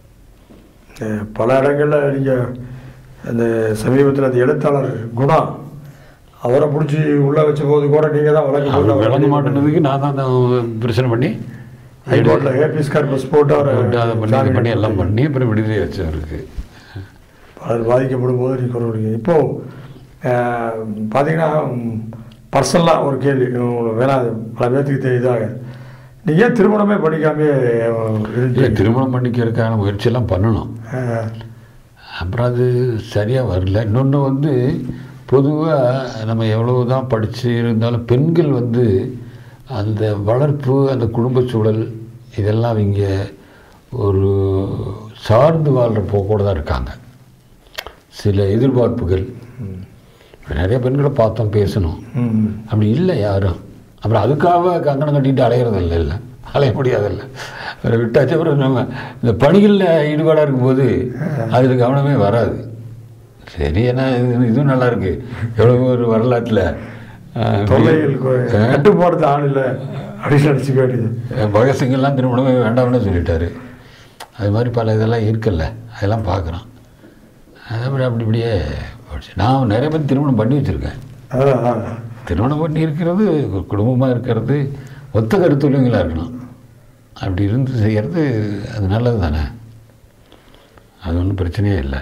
பல இடங்களில் நீங்கள் அந்த சமீபத்தில் அந்த எழுத்தாளர் குணா அவரை பிடிச்சி உள்ளே வச்ச போது கூட நீங்கள் தான் விளங்க மாட்டேனதுக்கு நான் தான் பிரச்சனை பண்ணி ஹைகோர்ட்டில் ஏபிஎஸ் கார்பஸ் போட்டு அவரை அதை பண்ணி எல்லாம் பண்ணி அப்புறம் விடுதலை வச்சவருக்கு பலர் பாதிக்கப்படும் போது நீங்கள் குரல். இப்போது பார்த்தீங்கன்னா பர்சனலாக ஒரு கேள்வி வேணாம், பல பேர்த்துக்கு இதாக நீங்கள் ஏன் திருமணமே பண்ணிக்காமே? திருமணம் பண்ணிக்கிறதுக்கான முயற்சியெல்லாம் பண்ணணும், அப்புறம் அது சரியாக வரல. இன்னொன்று வந்து பொதுவாக நம்ம எவ்வளவு தான் படித்து இருந்தாலும் பெண்கள் வந்து அந்த வளர்ப்பு, அந்த குடும்ப சூழல் இதெல்லாம் அவங்க ஒரு சார்ந்து வாழ்கிற போக்கோடு தான் இருக்காங்க. சில எதிர்பார்ப்புகள், நிறைய பெண்களை பார்த்தோம், பேசணும், அப்படி இல்லை யாரும். அப்புறம் அதுக்காக கங்கணம் கட்டிட்டு அலையிறதில்லை, இல்லை அலைய முடியாதில்லை, வேறு விட்டாச்சு. அப்புறம் நம்ம இந்த பணிகளில் ஈடுபாடாக இருக்கும்போது அதில் கவனமே வராது. சரி, ஏன்னா இதுவும் நல்லா இருக்கு, எவ்வளோ ஒரு வரலாற்றில் கட்டுப்பாடு ஆள் இல்லை அப்படின்னு நினச்சிக்க வேண்டியது. பகத்சிங்கெல்லாம் திருமணமே வேண்டாம்னு சொல்லிட்டாரு. அது மாதிரி பல இதெல்லாம் இருக்குல்ல, அதெல்லாம் பார்க்குறோம். அதே மாதிரி அப்படி இப்படியே நான் நிறைய பேர் திருமணம் பண்ணி வச்சுருக்கேன். திருமணம் பண்ணி இருக்கிறது, குடும்பமாக இருக்கிறது, ஒத்த கருத்துள்ளவங்களாக இருக்கணும். அப்படி இருந்து செய்கிறது அது நல்லது தானே, அது ஒன்றும் பிரச்சனையே இல்லை.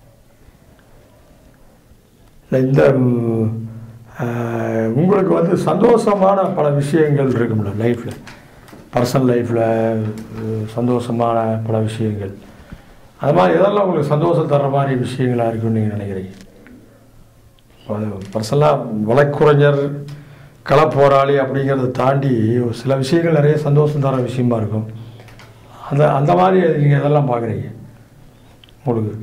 இந்த உங்களுக்கு வந்து சந்தோஷமான பல விஷயங்கள் இருக்கும்ல லைஃப்பில், பர்சனல் லைஃப்பில் சந்தோஷமான பல விஷயங்கள், அது மாதிரி எதெல்லாம் உங்களுக்கு சந்தோஷம் தர்ற மாதிரி விஷயங்களாக இருக்குன்னு நீங்கள் நினைக்கிறீங்க? பர்சனலாக வழக்குரைஞர், களப்போராளி அப்படிங்கிறத தாண்டி சில விஷயங்கள் நிறைய சந்தோஷம் தர விஷயமா இருக்கும். அந்த மாதிரி நீங்கள் எதெல்லாம் பார்க்குறீங்க உங்களுக்கு?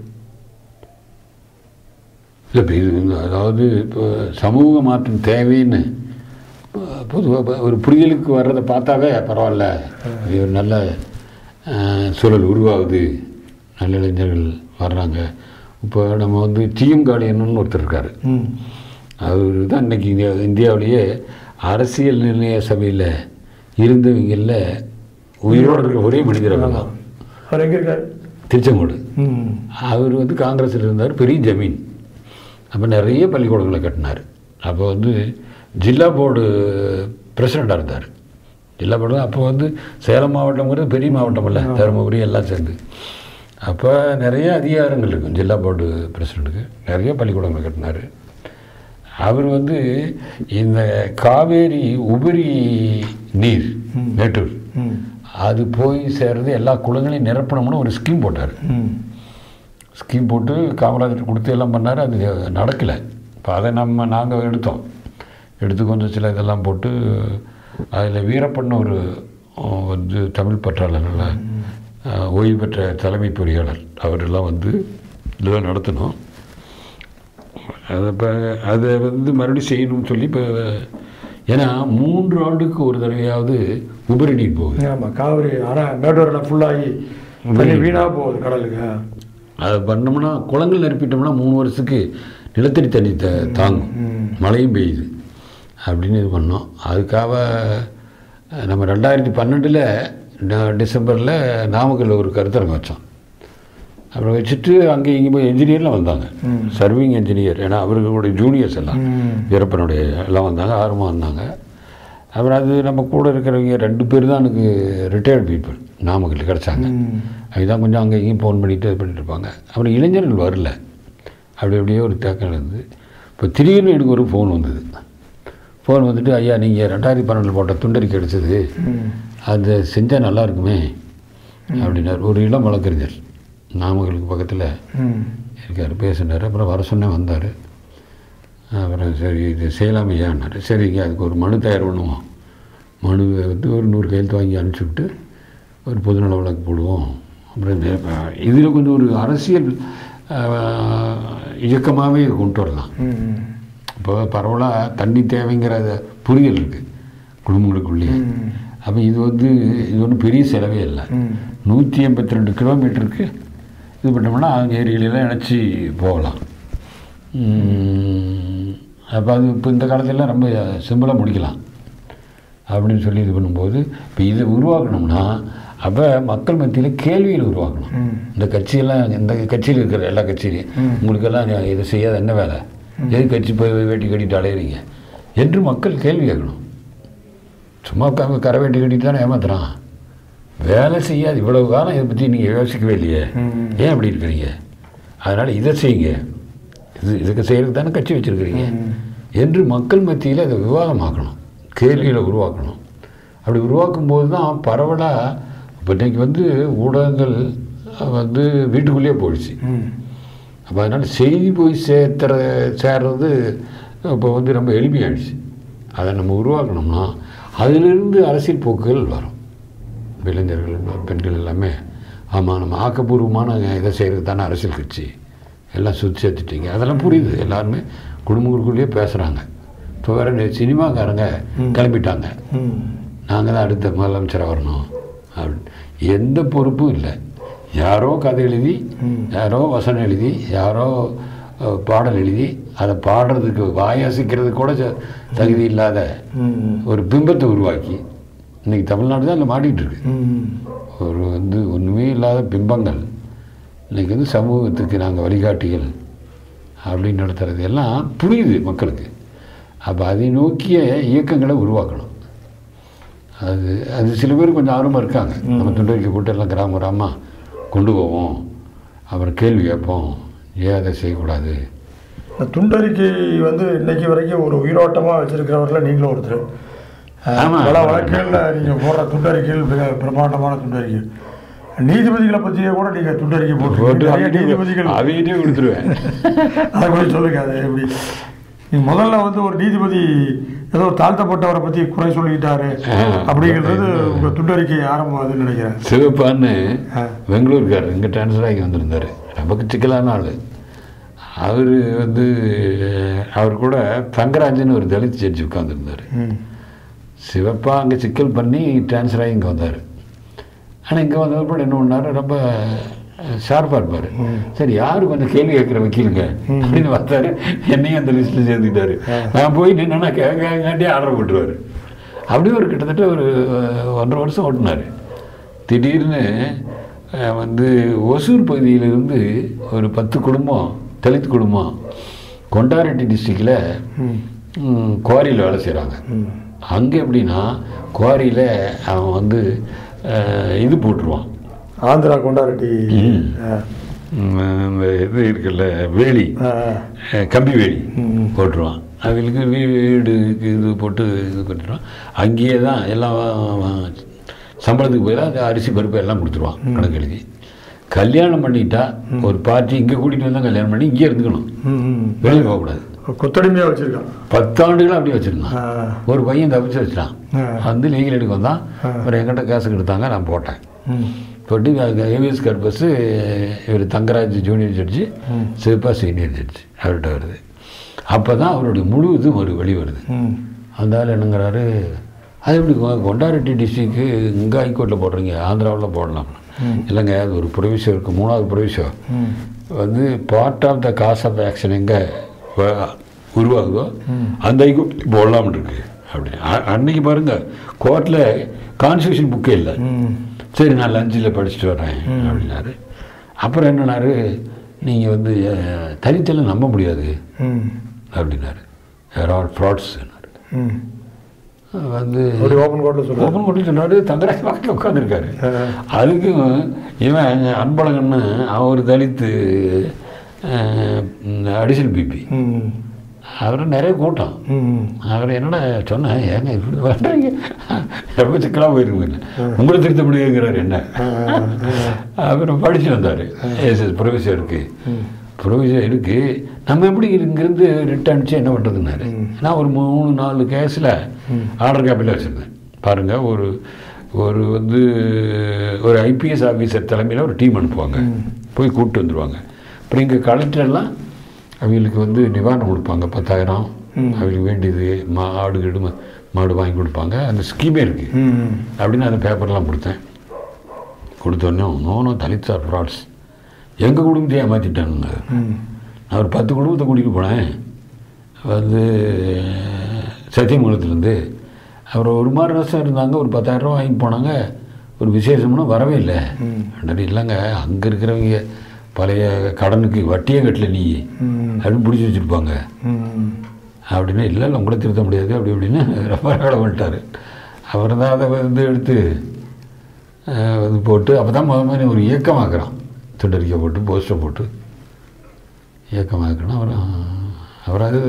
இல்லை, இப்போ இது அதாவது இப்போ சமூக மாற்றம் தேவைன்னு பொதுவாக ஒரு புரிதலுக்கு வர்றதை பார்த்தாவே பரவாயில்ல, இது ஒரு நல்ல சூழல் உருவாகுது, நல்ல இளைஞர்கள் வர்றாங்க. இப்போ நம்ம வந்து டிஎம் கார்டியன்னு ஒருத்தர் இருக்கார். அவர் தான் இன்றைக்கி இந்தியாவிலேயே அரசியல் நிர்ணய சபையில் இருந்தவங்களில் உயிரோடு இருக்கிற ஒரே மனிதர் தான். அவர் எங்கே இருக்கார்? திருச்செங்கோடு. அவர் வந்து காங்கிரஸில் இருந்தார், பெரிய ஜமீன். அப்போ நிறைய பள்ளிக்கூடங்களை கட்டினார். அப்போ வந்து ஜில்லா போர்டு பிரசிடெண்ட்டாக இருந்தார். ஜில்லா போர்டு அப்போ வந்து சேலம் மாவட்டங்கிறது பெரிய மாவட்டம் இல்லை, தருமபுரி எல்லாம் சேர்ந்து. அப்போ நிறைய அதிகாரங்கள் இருக்கும் ஜில்லா போர்டு பிரசிடெண்ட்டுக்கு. நிறைய பள்ளிக்கூடங்களை கட்டினார். அவர் வந்து இந்த காவேரி உபரி நீர் மேட்டூர் அது போய் சேர்றது எல்லா குளங்களையும் நிரப்பணும்னு ஒரு ஸ்கீம் போட்டார். ஸ்கீம் போட்டு காமராஜர் கொடுத்து எல்லாம் பண்ணார். அது நடக்கலை. இப்போ அதை நாங்கள் எடுத்து கொஞ்சம் சில இதெல்லாம் போட்டு அதில் வீரப்பண்ண ஒரு வந்து தமிழ் பற்றாளர்ல ஓய்வு பெற்ற தலைமை பொறியாளர் அவரெல்லாம் வந்து இதெல்லாம் நடத்தணும். அதை வந்து மறுபடியும் செய்யணும்னு சொல்லி இப்போ ஏன்னா 3 ஆண்டுக்கு ஒரு தடவையாவது உபரி நீர் போகுது. ஆமாம், காவிரி ஆனால் மேட்டூரில் ஃபுல்லாகி வீணாக போகுது கடலுக்கு. அதை பண்ணோம்னா குளங்கள் நிரப்பிட்டோம்னா 3 வருஷத்துக்கு நிலத்தடி தண்ணி தாங்கும், மழையும் பெய்யுது அப்படின்னு இது பண்ணோம். அதுக்காக நம்ம 2012 டிசம்பரில் நாமக்கல்ல ஒரு கருத்தரங்கம் வச்சோம். அப்புறம் வச்சுட்டு அங்கே இங்கே போய் என்ஜினியர்லாம் வந்தாங்க, சர்விங் என்ஜினியர். ஏன்னா அவர்களுடைய ஜூனியர்ஸ் எல்லாம் வீரப்பனுடைய எல்லாம் வந்தாங்க, ஆர்வமாக வந்தாங்க. அப்புறம் அது நம்ம கூட இருக்கிறவங்க 2 பேர் தான் எனக்கு ரிட்டையர்ட் பீப்புள் நாமக்கல் கிடச்சாங்க. அதுதான் கொஞ்சம் அங்கே இங்கேயும் ஃபோன் பண்ணிவிட்டு இது பண்ணிட்டு இருப்பாங்க. அப்புறம் இளைஞர்கள் வரல, அப்படியே ஒரு தேக்கம் இருந்தது. இப்போ திடீர்னு எனக்கு ஒரு ஃபோன் வந்தது. ஃபோன் வந்துட்டு, ஐயா நீங்கள் 2012 போட்ட துண்டறிக்கை கிடச்சிது, அதை செஞ்சால் நல்லா இருக்குமே அப்படின்னார். ஒரு இளம் வழக்கறிஞர் நாமக்கலுக்கு பக்கத்தில் இருக்கார், பேசினார். அப்புறம் வர சொன்னேன், வந்தார். அப்புறம் சரி இது செய்யலாமையான்னாரு. சரிங்க, அதுக்கு ஒரு மனு தயார் பண்ணுவோம், மனுவை வந்து ஒரு 100 கையெழுத்து வாங்கி அனுப்பிச்சுவிட்டு ஒரு பொதுநல வழக்கு போடுவோம். அப்புறம் இதில் கொஞ்சம் ஒரு அரசியல் இயக்கமாகவே இது கொண்டு வரலாம். இப்போ பரவலாக தண்ணி தேவைங்கிற புரிதல் இருக்குது குடும்பங்களுக்குள்ளேயே. அப்போ இது ஒன்றும் பெரிய செலவே இல்லை. 182 கிலோமீட்டருக்கு இது பண்ணோம்னா ஏரியிலெல்லாம் இணைச்சி போகலாம். அப்போ அது இப்போ இந்த காலத்திலலாம் ரொம்ப சிம்பிளாக முடிக்கலாம் அப்படின்னு சொல்லி இது பண்ணும்போது, இப்போ இதை உருவாக்கணும்னா அப்போ மக்கள் மத்தியில் கேள்வியில் உருவாக்கணும். இந்த கட்சியெல்லாம், இந்த கட்சியில் இருக்கிற எல்லா கட்சியிலையும் உங்களுக்கெல்லாம் இதை செய்யாத என்ன வேலை, எது கட்சி போய் வேட்டி கட்டிட்டு அலையிறீங்க என்று மக்கள் கேள்வி கேட்கணும். சும்மா கரை வேட்டி கட்டிட்டு தானே ஏமாத்துறான், வேலை செய்யாது. இவ்வளவு காலம் இதை பற்றி நீங்கள் யோசிக்கவே இல்லையே, ஏன் அப்படி இருக்கிறீங்க, அதனால் இதை செய்யுங்க, இதுக்கு செய்கிறதுக்கு தானே கட்சி வச்சுருக்கிறீங்க என்று மக்கள் மத்தியில் அதை விவாதமாக்கணும், கேள்வியில் உருவாக்கணும். அப்படி உருவாக்கும்போது தான் பரவலாக இப்போ இன்றைக்கி ஊடகங்கள் வீட்டுக்குள்ளேயே போயிடுச்சு. அப்போ அதனால் செய்தி போய் சேர்றது இப்போ ரொம்ப எளிமையாகிடுச்சு. அதை நம்ம உருவாக்கணும்னா அதிலிருந்து அரசியல் போக்குகள் வரும். இளைஞர்கள், பெண்கள் எல்லாமே ஆமாம் நம்ம ஆக்கப்பூர்வமான இதை செய்கிறது தானே அரசியல் கட்சி, எல்லாம் சுற்றி சேர்த்துட்டீங்க, அதெல்லாம் புரியுது. எல்லாருமே குடும்பங்களுக்குள்ளேயே பேசுகிறாங்க. இப்போ வேறு சினிமாக்காரங்க கிளம்பிட்டாங்க, நாங்கள் தான் அடுத்த முதலமைச்சராக வரணும் அப்படின்னு. எந்த பொறுப்பும் இல்லை. யாரோ கதை எழுதி, யாரோ வசனம் எழுதி, யாரோ பாடல் எழுதி அதை பாடுறதுக்கு வாயாசிக்கிறதுக்கு கூட தகுதி இல்லாத ஒரு பிம்பத்தை உருவாக்கி இன்றைக்கி தமிழ்நாடு தான் அதில் மாட்டிகிட்டு இருக்கு. ஒரு ஒன்றுமே இல்லாத பிம்பங்கள் இன்றைக்கி சமூகத்துக்கு நாங்கள் வழிகாட்டிகள் அப்படின்னு நடத்துறது எல்லாம் புரியுது மக்களுக்கு. அப்போ அதை நோக்கிய இயக்கங்களை உருவாக்கணும். அது சில பேர் கொஞ்சம் ஆர்வமாக இருக்காங்க. நம்ம துண்டறிக்கை போட்டு எல்லாம் கிராமமாக கொண்டு போவோம், அப்புறம் கேள்வி கேட்போம், ஏன் அதை செய்யக்கூடாது. இந்த துண்டறிக்கை இன்னைக்கு வரைக்கும் ஒரு உயிரோட்டமாக வச்சுருக்கிறவரில் நீங்களும் ஒருத்தர். பல வழக்குகளில் நீங்கள் போடுற துண்டறிக்கைகள் மிக பிரமாண்டமான துண்டறிக்கை. நீதிபதிகளை பற்றியே கூட நீங்கள் துண்டறிக்கை போட்டு நீதிபதிகள் அவையிட்டே கொடுத்துருவேன். அதை கொஞ்சம் சொல்லுங்கள். அது எப்படி நீங்கள் முதல்ல ஒரு நீதிபதி ஏதோ தாழ்த்தப்பட்டவரை பற்றி குறை சொல்லிக்கிட்டாரு அப்படிங்கிறது உங்கள் துண்டறிக்கை ஆரம்பமாகுதுன்னு நினைக்கிறேன். சிவப்பான்னு பெங்களூருக்காரர் இங்கே ட்ரான்ஸ்ஃபர் ஆகி வந்திருந்தார். ரொம்ப சிக்கலான ஆள். அவர் கூட தங்கராஜன் ஒரு தலித் ஜட்ஜி உட்காந்துருந்தார். சிவப்பா அங்கே சிக்கல் பண்ணி ட்ரான்ஸ்ஃபர் ஆகி இங்கே வந்தார். ஆனால் இங்கே வந்தப்போ என்ன பண்ணார், ரொம்ப ஷார்ப்பாக இருப்பார். சரி யார் கொஞ்சம் கேள்வி கேட்குற வக்கீலுங்க அப்படின்னு பார்த்தாரு. என்னையும் அந்த லிஸ்ட்டில் சேர்த்துக்கிட்டாரு. நான் போய் நின்னா கேட்காட்டியே ஆர்டர் போட்டுருவார். அப்படியே கிட்டத்தட்ட ஒரு 1.5 வருஷம் ஓட்டினார். திடீர்னு ஒசூர் பகுதியிலிருந்து ஒரு 10 குடும்பம், தலித் குடும்பம், கொண்டாரெட்டி டிஸ்ட்ரிக்டில் குவாரியில் வேலை செய்கிறாங்க. அங்கே எப்படின்னா குவாரியில் அவன் இது போட்டுருவான், ஆந்திரா கொண்டாரெட்டி இந்த இது இருக்குல்ல வேலி, கம்பி வேலி போட்டுருவான். அவங்களுக்கு வீடுக்கு இது போட்டு இது பண்ணிடுவான். அங்கேயே தான் எல்லாம் சம்பளத்துக்கு போய் தான் அரிசி பருப்பு எல்லாம் கொடுத்துருவான் கணக்கு எழுதி. கல்யாணம் பண்ணிட்டா ஒரு பார்ட்டி இங்கே கூட்டிகிட்டு வந்தால் கல்யாணம் பண்ணி இங்கே இருந்துக்கணும், வெளியே போகக்கூடாது. கொத்தடிமையாக வச்சுருக்கான். 10 ஆண்டுகளாக அப்படியே வச்சுருந்தான். ஒரு பையன் தப்பிச்சு வச்சுட்டான். லீகல் எடுக்க வந்தான். அப்புறம் என்கிட்ட கேஸுக்கு எடுத்தாங்க, நான் போட்டேன். போட்டு ஏவிஎஸ் கார்டு பஸ்ஸு இவர் தங்கராஜ் ஜூனியர் ஜட்ஜி, சிவப்பா சீனியர் ஜட்ஜி அவர்கிட்ட வருது. அப்போ தான் அவருடைய முழு இது வெளி வருது. அந்த ஆள் என்னங்கிறாரு, அது எப்படி கொண்டாரெட்டி டிஸ்ட்ரிக்கு இங்கே ஹைகோர்ட்டில் போடுறீங்க, ஆந்திராவில் போடலாம் இல்லைங்க. அது ஒரு ப்ரொவிஷன் இருக்குது, 3வது provision part of the cause of action எங்கே உருவாகுதோ அந்த ஹைகோர்ட் போடலாம்னு இருக்கு. அப்படி அன்னைக்கு பாருங்கள் கோர்ட்டில் கான்ஸ்டியூஷன் புக்கே இல்லை. சரி நான் லஞ்சில் படிச்சுட்டு வரேன் அப்படின்னாரு. அப்புறம் என்னன்னாரு, நீங்கள் வந்து தனித்தெல்லாம் நம்ப முடியாது அப்படின்னாரு. வேற ஆல் ஃப்ராட்ஸ்னாரு. வந்து ஓப்பன் கோர்ட்டில் சொன்னாரு. தங்கராஜ் பக்கத்தில் உட்காந்துருக்காரு. அதுக்கும் இவன் அன்பழகன்னு அவர் தலித்து அடிஷனல் பிபி, அவரை நிறைய கூட்டம். அவர் என்னடா சொன்னேன், ஏங்க இப்படி பண்ணுறீங்க, ரொம்ப சிக்கலாக போயிருக்குங்க, உங்களை திருத்த முடியுங்கிறார் என்ன. அப்புறம் படித்து வந்தார். ப்ரொஃபஸர் இருக்குது, நம்ம எப்படி இங்கேருந்து ரிட்டர்ன் அடிச்சு என்ன பண்ணுறதுன்னாரு. நான் ஒரு 3-4 கேஸில் ஆர்டர் காப்பியில் வச்சுருந்தேன். பாருங்கள், ஒரு வந்து ஒரு ஐபிஎஸ் ஆஃபீஸர் தலைமையில் ஒரு டீம் அனுப்புவாங்க, போய் கூப்பிட்டு வந்துடுவாங்க. அப்புறம் இங்கே கலெக்டர்லாம் அவங்களுக்கு வந்து நிவாரணம் கொடுப்பாங்க, 10,000 அவங்களுக்கு வேண்டியது, மாடு வாங்கி கொடுப்பாங்க. அந்த ஸ்கீமே இருக்குது அப்படின்னு அந்த பேப்பர்லாம் கொடுத்தோன்னே நோ தலித் ஆர் ஃப்ராட்ஸ், எங்கள் குடும்பத்தையே ஏமாற்றிட்டானுங்க. நான் ஒரு 10 குடும்பத்தை கூட்டிகிட்டு போனேன் வந்து சத்தியமங்கலத்துலேருந்து. அப்புறம் ஒரு மாத வருஷம் இருந்தாங்க, ஒரு 10,000 ரூபா வாங்கி போனாங்க. ஒரு விசேஷம்னா வரவே இல்லை. இல்லைங்க, அங்கே இருக்கிறவங்க பழைய கடனுக்கு வட்டியே கட்டல நீ அப்படின்னு பிடிச்சி வச்சுருப்பாங்க அப்படின்னா, இல்லை உங்களை திருத்த முடியாது அப்படி இப்படின்னு ரொம்ப வேலை பண்ணிட்டார். அப்புறம் தான் அதை வந்து எடுத்து வந்து போட்டு அப்போ தான் மாதிரி ஒரு இயக்கமாக்குறான். துண்டறிக்கை போட்டு போஸ்டரை போட்டு இயக்கமாக்கணும். அப்புறம் அது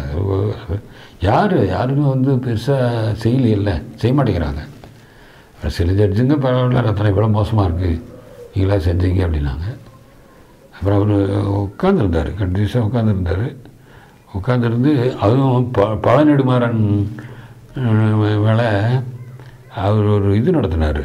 யாருமே வந்து பெருசாக செய்யலை, செய்ய மாட்டேங்கிறாங்க. சில ஜட்ஜுங்க பரவாயில்ல, ரத்தனை இவ்வளோ மோசமாக இருக்குது, நீங்களா செஞ்சீங்க அப்படின்னாங்க. அப்புறம் அவர் உட்காந்துருந்தார், கண்டினியூஸாக உட்காந்துருந்து அதுவும் பழநெடுமாறன் மேலே அவர் ஒரு இது நடத்தினார்.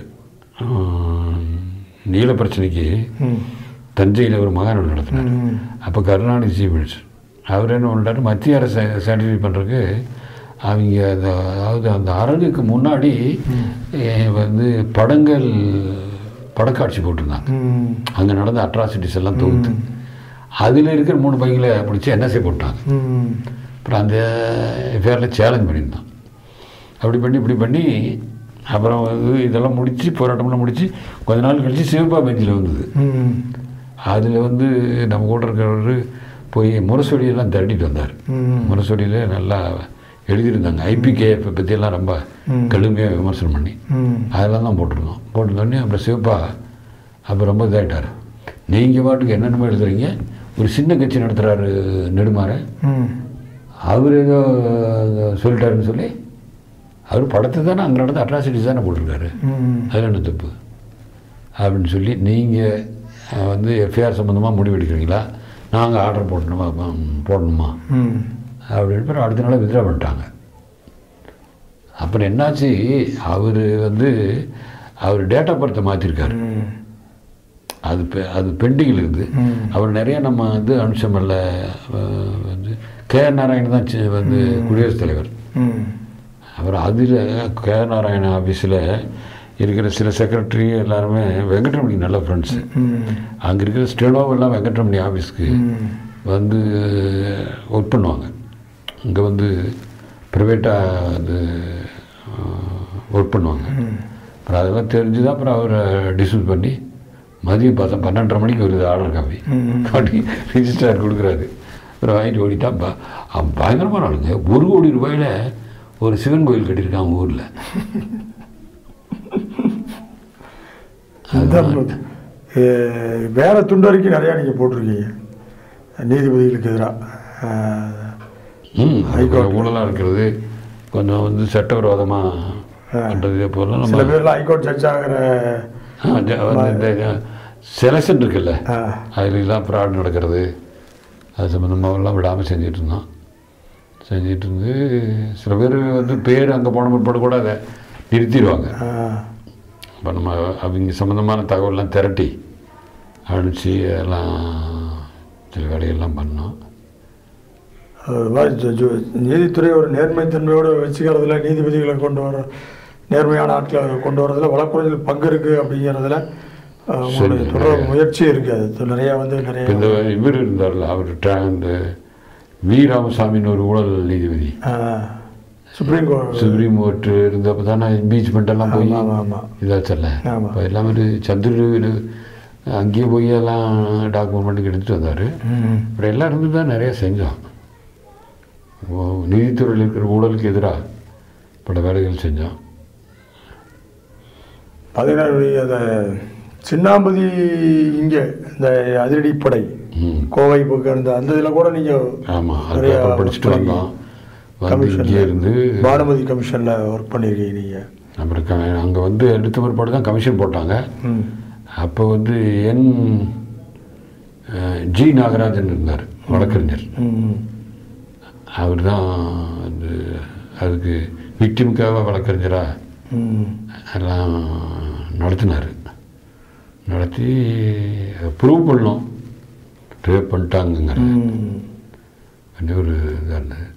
நீல பிரச்சனைக்கு தஞ்சையில் ஒரு மகாநாடு நடத்தினார். அப்போ கருணாநிதி சீஃப் மினிஸ்டர். அவர் என்ன பண்ணுறாரு, மத்திய அரசை சாட்டிஸ்ஃபை பண்ணுறதுக்கு அவங்க அதாவது அந்த அரங்குக்கு முன்னாடி வந்து படக்காட்சி போட்டிருந்தாங்க. அங்கே நடந்த அட்ராசிட்டிஸ் எல்லாம் தொகுத்து அதில் இருக்கிற 3 பைகளை பிடிச்சி என்எஸ்ஏ போட்டாங்க. அப்புறம் அந்த எஃப்ஐஆரில் சேலஞ்ச் பண்ணியிருந்தான். அப்படி பண்ணி இப்படி பண்ணி அப்புறம் வந்து இதெல்லாம் முடித்து போராட்டம்லாம் முடித்து கொஞ்ச நாள் கழித்து சிவப்பா பெஞ்சில் வந்தது. அதில் வந்து நம்ம கூட இருக்கிறவர் போய் முரசொலியெல்லாம் திரட்டிட்டு வந்தார். முரசொலியில் நல்லா எழுதியிருந்தாங்க, ஐபிகேஎஃப்பை பற்றியெல்லாம் ரொம்ப கடுமையாக விமர்சனம் பண்ணி அதெல்லாம் தான் போட்டிருந்தோன்னே அப்புறம் சிவப்பா அப்போ ரொம்ப இதாகிட்டார். நீங்கள் பாட்டுக்கு என்னென்னமோ எழுதுறீங்க, ஒரு சின்ன கட்சி நடத்துகிறாரு நெடுமாறன், அவர் ஏதோ சொல்லிட்டாருன்னு சொல்லி அவர் படத்தை தானே அங்கே நடந்த அட்ராசிட்டிஸ் தானே போட்டிருக்காரு, அதில் என்ன தப்பு அப்படின்னு சொல்லி நீங்கள் வந்து எஃப்ஐஆர் சம்மந்தமாக முடிவெடுக்கிறீங்களா, நாங்கள் ஆர்டர் போடணுமா அப்படின்னு அடுத்த நாள் வித்ரா பண்ணிட்டாங்க. அப்புறம் என்னாச்சு, அவர் வந்து அவர் டேட் ஆஃப் பர்த்தை மாற்றிருக்காரு. அது பெண்டிங்கில் இருக்குது. அவர் நிறைய நம்ம வந்து அனுஷமல்ல வந்து கேஆர் நாராயணன் தான் வந்து குடியரசுத் தலைவர். அப்புறம் அதில் கேஆர் நாராயணன் ஆஃபீஸில் இருக்கிற சில செக்ரட்டரி எல்லாருமே வெங்கட்ரமணி நல்ல ஃப்ரெண்ட்ஸு. அங்கே இருக்கிற ஸ்டெனோவெல்லாம் வெங்கட்ரமணி ஆஃபீஸ்க்கு வந்து ஒர்க் பண்ணுவாங்க. இங்கே வந்து ப்ரைவேட்டாக அது ஒர்க் பண்ணுவாங்க. அப்புறம் அதெல்லாம் தெரிஞ்சு தான் அப்புறம் அவரை டிஸ்மிஸ் பண்ணி மதியம் 12:30 மணிக்கு வருது ஆர்டர் காப்பி ரிஜிஸ்ட்ரார் கொடுக்குறாரு. அப்புறம் வாங்கிட்டு ஓடிட்டான். பயங்கரமான ஆளுங்க. 1 கோடி ரூபாயில் ஒரு சிவன் கோயில் கட்டியிருக்கான் ஊரில். வேற துண்டறிக்கை நிறையா நீங்கள் போட்டிருக்கீங்க நீதிபதிகளுக்கு எதிராக. ஹைகோர்ட் ஊழலாக இருக்கிறது, கொஞ்சம் வந்து சட்டவிரோதமாக பண்ணுறது போல. சில பேர்லாம் ஹைகோர்ட் ஜட்ஜ் ஆகிற இந்த செலெக்ஷன் இருக்குல்ல, அதுலாம் ஃப்ராட் நடக்கிறது, அது சம்மந்தமாகலாம் விடாமல் செஞ்சிட்டு இருந்தோம். செஞ்சிட்டு இருந்து சில பேர் வந்து பேர் அங்கே போன பிற்பாடு கூட அதை நிறுத்திடுவாங்க. இப்போ நம்ம அவங்க சம்மந்தமான தகவல்லாம் திரட்டி அனுப்பிச்சு அதெல்லாம் சில வேலைகள்லாம் பண்ணோம். நீதித்துறை ஒரு நேர்மைத்தன்மையோடு வச்சுக்கிறதுல, நீதிபதிகளை கொண்டு வர நேர்மையான ஆட்களை கொண்டு வரதில் வழக்குரையில் பங்கு இருக்குது அப்படிங்கிறதுல தொடர் முயற்சி இருக்குது. அது நிறையா வந்து நிறைய இந்த இவர் இருந்தார்ல, அவர் இந்த வி ராமசாமின்னு ஒரு ஊழல் நீதிபதி சுப்ரீம் கோர்ட்டு இருந்தப்போ தானே இம்பீச்மெண்ட் எல்லாம் போய் இதாச்சல்ல. இப்போ எல்லாமே சந்திர அங்கேயே போய் எல்லாம் டாக்குமெண்ட் எடுத்துகிட்டு வந்தார். அப்புறம் எல்லாம் இருந்து தான் நிறையா செஞ்சோம். நீதித்துறையில் இருக்கிற ஊழலுக்கு எதிராக பல வேலைகள் செஞ்சோம். பதினாறு அந்த சின்னாம்பதி இங்கே இந்த அதிரடிப்படை கோவை போக்கு அந்த இதில் கூட நீங்கள் ஆமாம் அது படிச்சுட்டு வந்தோம். வந்து இங்கே இருந்து பானுமதி கமிஷனில் ஒர்க் பண்ணியிருக்கீங்க நீங்கள். அப்புறம் அங்கே வந்து எடுத்த பிற்பாடு தான் கமிஷன் போட்டாங்க. அப்போ வந்து ஜி நாகராஜன் இருந்தார், வழக்கறிஞர். அவர் தான் வந்து அதுக்கு விக்டிமுக்காக வழக்கறிஞராக எல்லாம் நடத்தினார். நடத்தி ப்ரூவ் பண்ணோம் ரேப் பண்ணிட்டாங்கங்கிற ஒரு இதாக இருந்தது.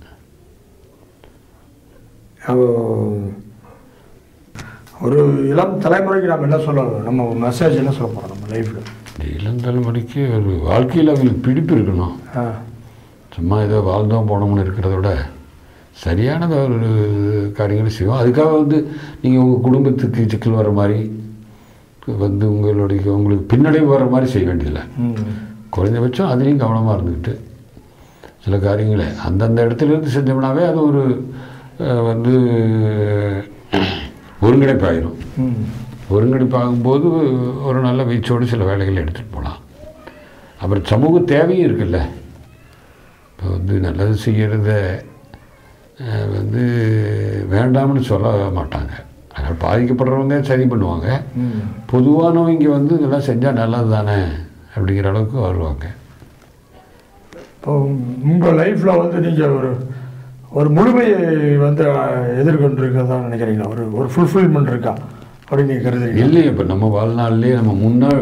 ஒரு இளம் தலைமுறைக்கு நம்ம என்ன சொல்லணும், நம்ம ஒரு மெசேஜ் என்ன சொல்ல போகிறோம் நம்ம லைஃப்பில்? இளம் தலைமுறைக்கு ஒரு வாழ்க்கையில் அவங்களுக்கு பிடிப்பு இருக்கணும். சும்மா ஏதோ வாழ்ந்தோம் போனோம்னு இருக்கிறத விட சரியானது ஒரு காரியங்களை செய்வோம். அதுக்காக வந்து நீங்கள் உங்கள் குடும்பத்துக்கு சிக்கல் வர மாதிரி வந்து உங்களுக்கு பின்னடைவு வர மாதிரி செய்ய வேண்டியதில்லை. குறைஞ்சபட்சம் அதுலேயும் கவனமாக இருந்துக்கிட்டு சில காரியங்களை அந்தந்த இடத்துலேருந்து செஞ்சோம்னாவே அது ஒரு வந்து ஒருங்கிணைப்பாயிரும். ஒருங்கிணைப்பாகும்போது ஒரு நல்ல வீச்சோடு சில வேலைகளை எடுத்துகிட்டு போகலாம். அப்புறம் சமூக தேவையும் இருக்குல்ல. இப்போ வந்து நல்லது செய்கிறத வந்து வேண்டாம்னு சொல்ல மாட்டாங்க. அதனால் பாதிக்கப்படுறவங்க சரி பண்ணுவாங்க. பொதுவானவங்க வந்து இதெல்லாம் செஞ்சால் நல்லது தானே அப்படிங்கிற அளவுக்கு வருவாங்க. இப்போ உங்கள் லைஃப்பில் வந்து நீங்கள் ஒரு முழுமையை வந்து எதிர்கொண்டிருக்கிறதா நினைக்கிறீங்களா? ஒரு ஃபுல்ஃபில்மெண்ட் இருக்கா அப்படின்னு நீங்கள் கருதுறீங்க? இல்லையே. இப்போ நம்ம வாழ்நாள்லேயே நம்ம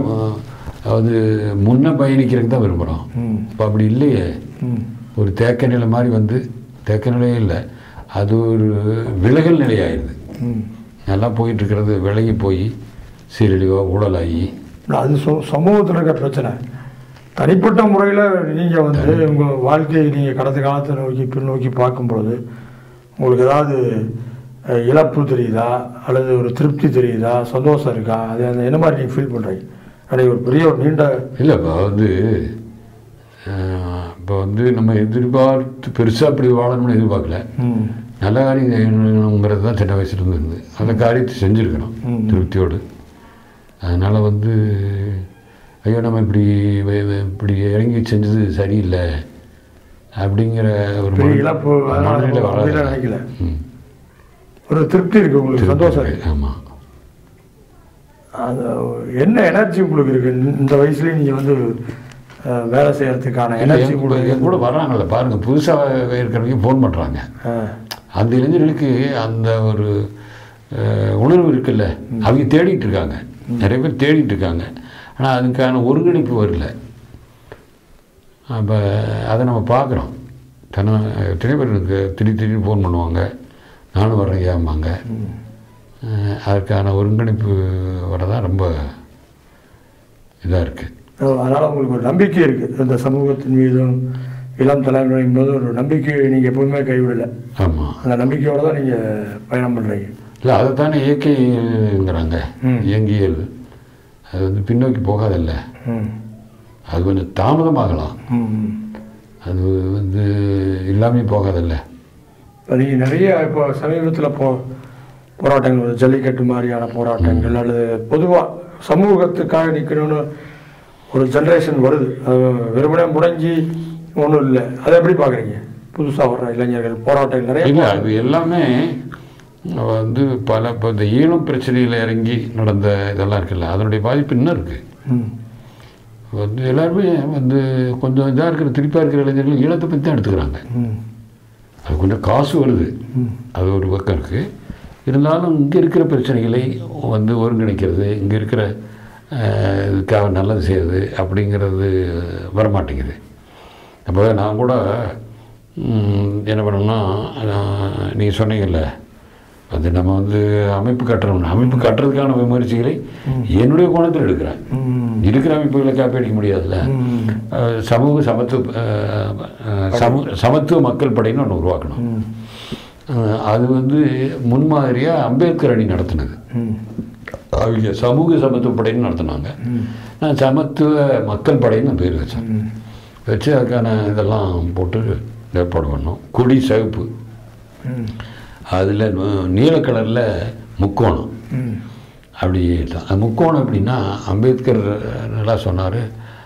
முன்ன பயணிக்கிறதுக்கு தான் விரும்புகிறோம். இப்போ அப்படி இல்லையே. ஒரு தேக்க நிலை மாதிரி வந்து தேக்க நிலையே இல்லை, அது ஒரு விலகல் நிலையாயிருது. நல்லா போயிட்டுருக்கிறது விலகி போய் சீரழிவோ ஊழலாகி அது சமூகத்தில் இருக்கிற பிரச்சனை. தனிப்பட்ட முறையில் நீங்கள் வந்து உங்கள் வாழ்க்கையை நீங்கள் கடந்த காலத்தை நோக்கி பின்னோக்கி பார்க்கும்பொழுது உங்களுக்கு ஏதாவது இழப்பு தெரியுதா, அல்லது ஒரு திருப்தி தெரியுதா, சந்தோஷம் இருக்கா? அது அந்த என்ன மாதிரி நீங்கள் ஃபீல் பண்ணுறீங்க? அப்படியே ஒரு பெரிய ஒரு நீண்ட இல்லை. இப்போ வந்து நம்ம எதிர்பார்த்து பெருசாக அப்படி வாழணும்னு எதிர்பார்க்கல. நல்ல காரியம் செய்யணுங்கிறது தான் சின்ன வயசுலேருந்து இருந்து அந்த காரியத்தை செஞ்சுருக்கணும் திருப்தியோடு. அதனால் வந்து ஐயோ நம்ம இப்படி இறங்கி செஞ்சது சரியில்லை அப்படிங்கிற ஒரு இழப்பு நினைக்கல. ஒரு திருப்தி இருக்குது உங்களுக்கு, சந்தோஷம் இருக்குது. ஆமாம். அது என்ன எனர்ஜி உங்களுக்கு இருக்குது இந்த வயசுலேயும் நீங்கள் வந்து வேலை செய்கிறதுக்கான எனர்ஜி உங்களுக்கு கூட வர்றாங்கல்ல பாருங்கள். புதுசாக இருக்கிறவங்க ஃபோன் பண்ணுறாங்க. அந்த இளைஞர்களுக்கு அந்த ஒரு உணர்வு இருக்குல்ல, அவங்க தேடிட்டு இருக்காங்க. நிறைய பேர் தேடிட்டு இருக்காங்க. ஆனால் அதுக்கான ஒருங்கிணைப்பு வரல. அப்போ அதை நம்ம பார்க்குறோம். எத்தனை பேர் எனக்கு திடீர்னு ஃபோன் பண்ணுவாங்க, நானும் வர்றேன் ஏமாங்க. அதுக்கான ஒருங்கிணைப்பு வரதான் ரொம்ப இதாக இருக்குது. அதனால் உங்களுக்கு ஒரு நம்பிக்கை இருக்குது இந்த சமூகத்தின் மீதும் இளம் தலைமுறையின் போது ஒரு நம்பிக்கையை நீங்கள் எப்போவுமே கைவிடலை. ஆமாம். அந்த நம்பிக்கையோடு தான் நீங்கள் பயணம் பண்ணுறீங்க. இல்லை, அதைத்தானே இயற்கைங்கிறாங்க. இயங்கியல் அது வந்து பின்னோக்கி போகாதில்ல, அது கொஞ்சம் தாமதமாகலாம். அது வந்து எல்லாமே போகாதில்ல. நீங்கள் நிறைய இப்போ சமீபத்தில் போராட்டங்கள், ஜல்லிக்கட்டு மாதிரியான போராட்டங்கள், அல்லது பொதுவாக சமூகத்துக்காக நிற்கணும்னு ஒரு ஜென்ரேஷன் வருது. அது வெறுமனே முடங்கி ஒன்றும் இல்லை. அதை எப்படி பார்க்குறீங்க? புதுசாக வர்ற இளைஞர்கள் போராட்டங்கள் நிறைய இல்லை. அது எல்லாமே வந்து இப்போ இந்த ஈழம் பிரச்சனையில் இறங்கி நடந்த இதெல்லாம் இருக்குல்ல, அதனுடைய பாதிப்பு இன்னும் இருக்குது. வந்து எல்லாருமே வந்து கொஞ்சம் இதாக இருக்கிற திருப்பாக இருக்கிற இளைஞர்கள் ஈழத்தை பற்றி தான் எடுத்துக்கிறாங்க. அது கொஞ்சம் காசு வருது, அது ஒரு பக்கம் இருக்குது. இருந்தாலும் இங்கே இருக்கிற பிரச்சனைகளை வந்து ஒருங்கிணைக்கிறது, இங்கே இருக்கிற இதுக்காக நல்லது செய்கிறது அப்படிங்கிறது வரமாட்டேங்குது. அப்போ நான் கூட என்ன பண்ணோம்னா, நீங்கள் சொன்னீங்கல்ல, அது நம்ம வந்து அமைப்பு கட்டுறதுக்கான முயற்சிகளை என்னுடைய கோணத்தில் எடுக்கிறேன். இருக்கிற அமைப்புகளை காப்பீடிக்க முடியாதுல்ல. சமத்துவ மக்கள் படைன்னு ஒன்று உருவாக்கணும். அது வந்து முன்மாதிரியாக அம்பேத்கர் அணி நடத்தினது. அவங்க சமூக சமத்துவ படைன்னு நடத்தினாங்க. நான் சமத்துவ மக்கள் படைன்னு பேர் வச்சேன். வச்சு அதுக்கான இதெல்லாம் போட்டு ஏற்பாடு பண்ணோம். கொடி சிவப்பு, அதில் நீல கலரில் முக்கோணம். அப்படி தான் முக்கோணம். அப்படின்னா அம்பேத்கர் நல்லா சொன்னார்,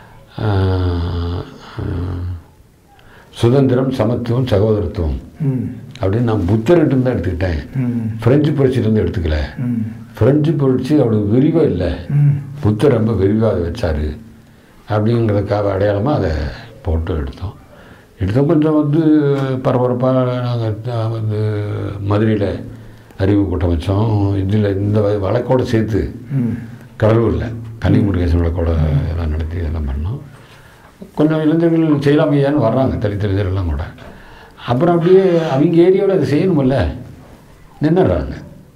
சுதந்திரம், சமத்துவம், சகோதரத்துவம் அப்படின்னு. நான் புத்தர்கிட்ட தான் எடுத்துக்கிட்டேன், பிரெஞ்சு புரட்சியிலேருந்து எடுத்துக்கல. பிரெஞ்சு புரட்சி அவ்வளோ விரிவாக இல்லை, புத்தர் ரொம்ப விரிவாக அதை வச்சார் அப்படிங்கிறதுக்காக அடையாளமாக அதை போட்டு எடுத்தோம். கொஞ்சம் வந்து பரபரப்பாக நாங்கள் வந்து மதுரையில் அறிவு கூட்டம் வச்சோம். இதில் இந்த வழக்கோடு சேர்த்து கடலூரில் கன்னிமுருகேசன் வழக்கோட எல்லாம் நடத்தி இதெல்லாம் பண்ணோம். கொஞ்சம் இளைஞர்கள் செய்யலாமையான்னு வர்றாங்க, தலித்தறிஞர்கள்லாம் கூட. அப்புறம் அப்படியே அவங்க ஏரியாவில் அதை செய்யணுமில்ல, நின்றுடுறாங்க.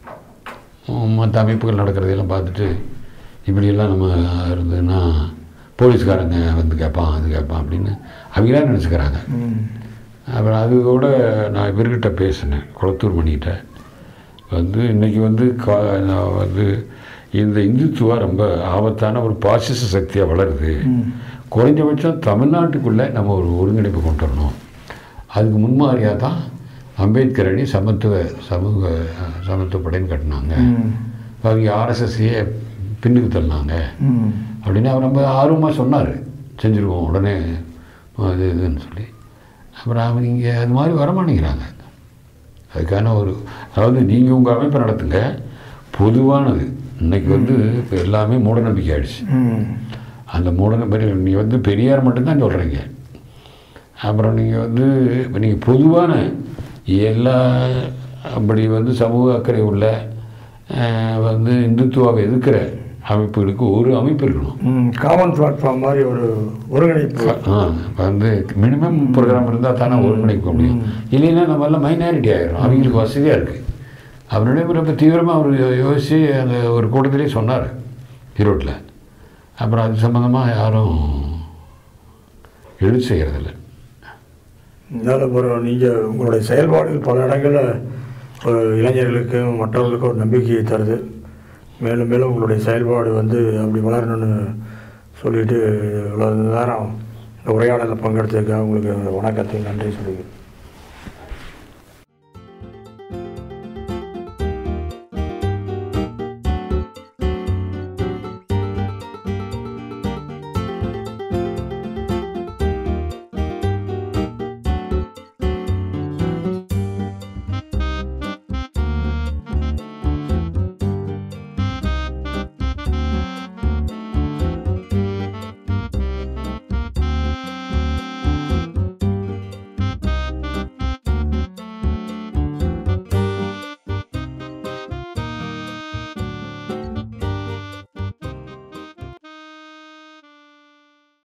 மற்ற அமைப்புகள் நடக்கிறதையெல்லாம் பார்த்துட்டு இப்படியெல்லாம் நம்ம இருந்ததுன்னா போலீஸ்காரங்க வந்து கேட்பான், அது கேட்பான் அப்படின்னு அவங்களாம் நினச்சிக்கிறாங்க. அப்புறம் அது கூட நான் இவர்கிட்ட பேசினேன், குளத்தூர் மணிகிட்ட. வந்து இன்றைக்கி வந்து நான் வந்து இந்த இந்துத்துவா ரொம்ப ஆபத்தான ஒரு பாசிச சக்தியாக வளருது. குறைஞ்சபட்சம் தமிழ்நாட்டுக்குள்ளே நம்ம ஒரு ஒருங்கிணைப்பு கொண்டு வரணும். அதுக்கு முன்மாதிரியாக தான் அம்பேத்கர் அணி சமத்துவ படைன்னு கட்டினாங்க. அவங்க ஆர்எஸ்எஸ்ஸையே பின்னுக்கு தள்ளினாங்க அப்படின்னு அவர் ரொம்ப ஆர்வமாக சொன்னார். செஞ்சுருவோம் உடனே அது இதுன்னு சொல்லி. அப்புறம் அவங்க இங்கே அது மாதிரி வரமாட்டேங்கிறாங்க. அதுக்கான ஒரு, அதாவது நீங்கள் உங்கள் அமைப்பை நடத்துங்க, பொதுவானது. இன்றைக்கி வந்து இப்போ எல்லாமே மூட நம்பிக்கை ஆகிடுச்சு. அந்த மூட நம்பிக்கை நீங்கள் வந்து பெரியார் மட்டும்தான் சொல்கிறீங்க. அப்புறம் நீங்கள் வந்து இப்போ நீங்கள் பொதுவான எல்லா அப்படி வந்து சமூக அக்கறை உள்ள வந்து இந்துத்துவாவை எதிர்க்கிற அமைப்புகளுக்கு ஒரு அமைப்பு இருக்கணும். காமன் பிளாட்ஃபார்ம் மாதிரி ஒரு ஒருங்கிணைப்பு வந்து மினிமம் ப்ரோக்ராம் இருந்தால் தானே ஒருங்கிணைக்க முடியும். இல்லைன்னா நம்ம எல்லாம் மைனாரிட்டி ஆகிடும். அவங்களுக்கு வசதியாக இருக்குது. அவருடைய ரொம்ப தீவிரமாக அவர் யோசித்து அந்த ஒரு கூட்டத்திலே சொன்னார் ஈரோட்டில். அப்புறம் அது சம்மந்தமாக யாரும் எழுதி செய்கிறதில்ல. இதனால் அப்புறம் நீங்கள் உங்களுடைய செயல்பாடுகள் பல இடங்களில் ஒரு இளைஞர்களுக்கும் மற்றவர்களுக்கும் ஒரு நம்பிக்கையை தருது. மேலும் மேலும் உங்களுடைய செயல்பாடு வந்து அப்படி வளரணும்னு சொல்லிவிட்டு இவ்வளோ நேரம் இந்த உரையாடலில் பங்கெடுத்ததுக்காக உங்களுக்கு வணக்கத்தை நன்றி சொல்லிக்கிறேன்.